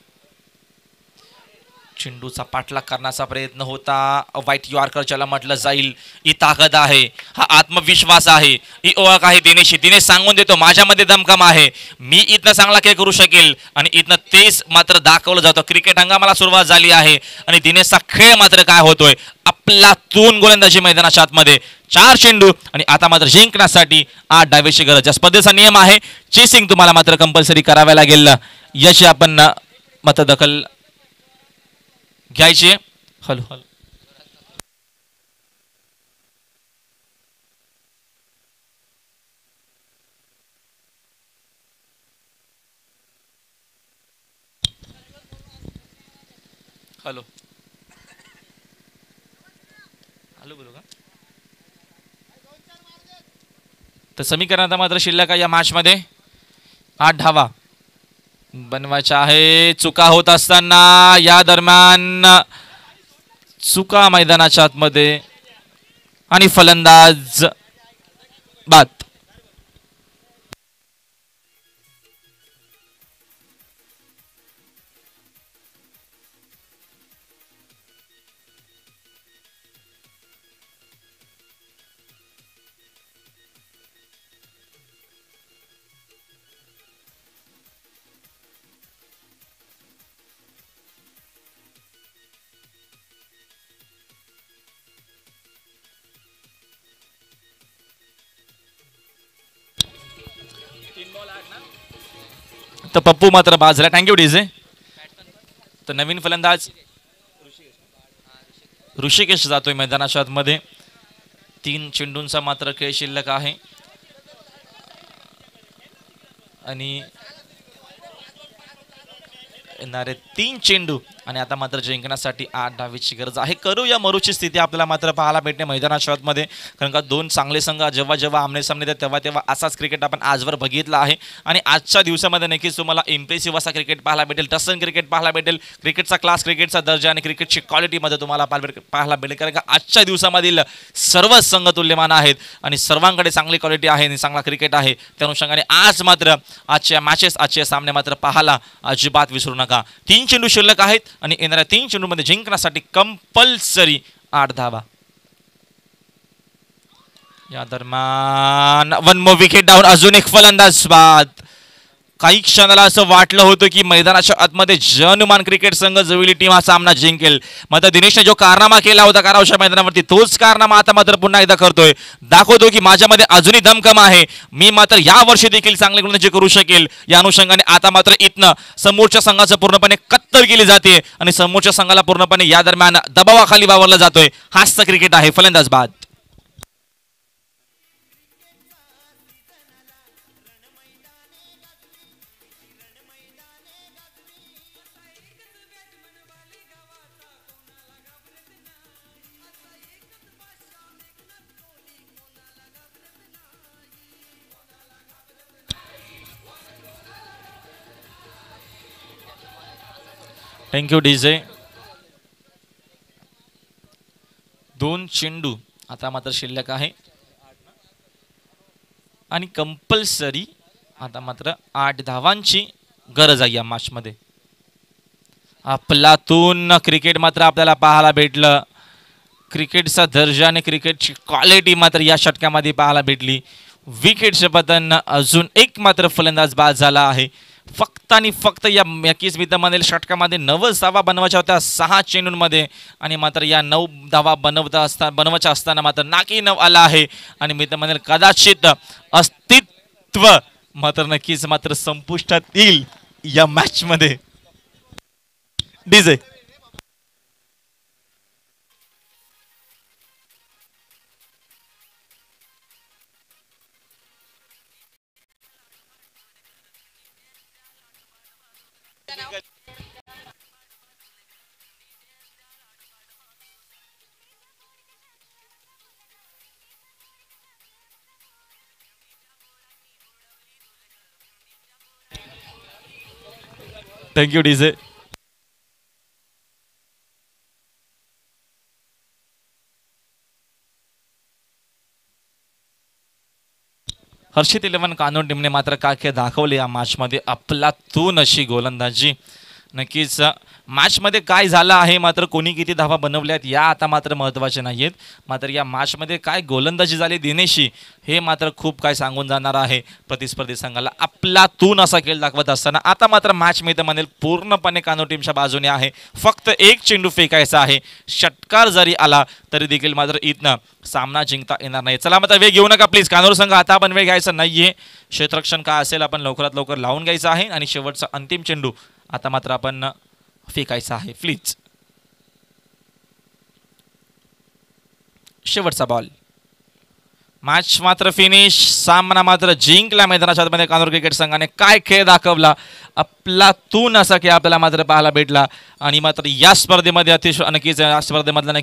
चेंडूचा पाठलाग करण्याचा प्रयत्न होता. व्हाईट यॉर्कर ज्याला म्हटलं जाईल. ही ताकद आहे, हा आत्मविश्वास आहे, ही ओळख आहे दिनेशची. दिनेश सांगून देतो माझ्यामध्ये दमखम आहे, मी इथनं चांगला खेळ करू शकेल आणि इथनं तेच मात्र दाखवलं जातं. क्रिकेट हंगामाला सुरुवात झाली आहे आणि दिनेशचा खेळ मात्र काय होतोय आपला तून गोलंदाजी मैदानाच्या आतमध्ये. चार चेंडू आणि आता मात्र जिंकण्यासाठी आठ डावेची गरज. या स्पर्धेचा नियम आहे चेसिंग तुम्हाला मात्र कंपल्सरी कराव्या लागेल. याची आपण मात्र दखल घ्यायची. हॅलो हॅलो हॅलो हॅलो बोलू का. तर समीकरणात मात्र शिल्लक आहे या मॅच मध्ये आठ धावा बनवायच्या आहे. चुका होत असताना या दरम्यान चुका मैदानाच्या आतमध्ये आणि फलंदाज बाद. तर पप्पू मात्र बाद झाला. Thank you DJ. तर नवीन फलंदाज ऋषिकेश जातोय मैदानाच्या आतमध्ये. तीन चेंडूंचा मात्र खेळ शिल्लक आहे आणि येणारे तीन चेंडू आणि आता मात्र जिंकण्यासाठी आठ धावेची गरज आहे. करूया मरूची स्थिती आपल्याला मात्र पाहायला भेटणे मैदानाच्या आतमध्ये, कारण का दोन चांगले संघ जेव्हा जेव्हा आमने सामने येतात तेव्हा तेव्हा असाच क्रिकेट आपण आजवर बघितला आहे आणि आजच्या दिवसामध्ये नक्कीच तुम्हाला इम्प्रेसिव्ह असा क्रिकेट पाहायला भेटेल, टसन क्रिकेट पाहायला भेटेल, क्रिकेटचा क्लास, क्रिकेटचा दर्जा आणि क्रिकेटची क्वालिटीमध्ये तुम्हाला पाहायला भेटेल, कारण का आजच्या दिवसामधील सर्वच संघ तुल्यमान आहेत आणि सर्वांकडे चांगली क्वालिटी आहे आणि चांगला क्रिकेट आहे. त्या अनुषंगाने आज मात्र आजच्या मॅचेस आजचे सामने मात्र पाहायला अजिबात विसरू नका. तीन चेंडू शिल्लक आहेत आणि येणाऱ्या तीन चेंडूमध्ये जिंकण्यासाठी कंपल्सरी आठ धावा. या दरम्यान वन मोर विकेट डाऊन, अजून एक फलंदाज बाद. काही क्षणाला असं वाटलं होतं की मैदानाच्या आतमध्ये जनमान क्रिकेट संघ जवळी टीम हा सामना जिंकेल, मात्र दिनेशने जो कारनामा केला होता कारावशा मैदानावरती तोच कारनामा आता मात्र पुन्हा एकदा करतोय, दाखवतो की माझ्यामध्ये अजूनही दमकम आहे, मी मात्र या वर्षी देखील चांगले गोलंदाजी करू शकेल. या अनुषंगाने आता मात्र इथनं समोरच्या संघाचं पूर्णपणे कत्तल केली जाते आणि समोरच्या संघाला पूर्णपणे या दरम्यान दबावाखाली वावरला जातोय. हाच क्रिकेट आहे. फलंदाज बाद. Thank you DJ. दोन चेंडू आता मात्र शिल्लक आहे आणि कंपल्सरी आता मात्र आठ धावांची गरज आहे या मॅचमध्ये. अफलातून क्रिकेट मात्र आपल्याला पाहायला भेटलं, क्रिकेटचा दर्जा आणि क्रिकेटची क्वालिटी मात्र या षटकामध्ये पाहायला भेटली. विकेटचे पतन, अजून एक मात्र फलंदाज बाद झाला आहे. फक्त आणि फक्त या एकवीस मिनिटांमधील षटकामध्ये नऊ धावा बनवायच्या होत्या सहा चेंडूंमध्ये आणि मात्र या नऊ धावा बनवता असता बनवायच्या असताना मात्र नाकी नऊ आला आहे आणि मित्रांमध्ये कदाचित अस्तित्व मात्र नक्कीच मात्र संपुष्टात येईल या मॅच मध्ये. DJ thank you DJ. Harshit eleven कानून टीमने मात्र काय काय दाखवले या मॅचमध्ये, अफलातून अशी गोलंदाजी. नक्कीच मॅचमध्ये काय झालं आहे मात्र कोणी किती धावा बनवल्या आहेत या आता मात्र महत्त्वाचे नाही आहेत, मात्र या मॅचमध्ये काय गोलंदाजी झाली दिनेशी हे मात्र खूप काय सांगून जाणार आहे प्रतिस्पर्धी संघाला. अफलातून असा खेळ दाखवत असताना आता मात्र मॅच मित्र म्हणेल पूर्णपणे कानूर टीमच्या बाजूने आहे. फक्त एक चेंडू फेकायचा आहे, षटकार जरी आला तरी देखील मात्र इथनं सामना जिंकता येणार नाही. चला मात्र वेळ घेऊ नका प्लीज, कानूर संघ आता आपण वेळ घ्यायचा नाहीये. क्षेत्ररक्षण काय असेल आपण लवकरात लवकर लावून घ्यायचं आहे आणि शेवटचा अंतिम चेंडू आता मात्र आपण फेकायचा आहे. प्लीज शेवटचा बॉल. मॅच मात्र फिनिश, सामना मात्र जिंकला मैदानाच्या आतमध्ये कानूर क्रिकेट संघाने. काय खेळ दाखवला, अफलातून असा खेळ आपल्याला मात्र पाहायला भेटला आणि मात्र या स्पर्धेमध्ये अतिशय नक्कीच या स्पर्धेमधला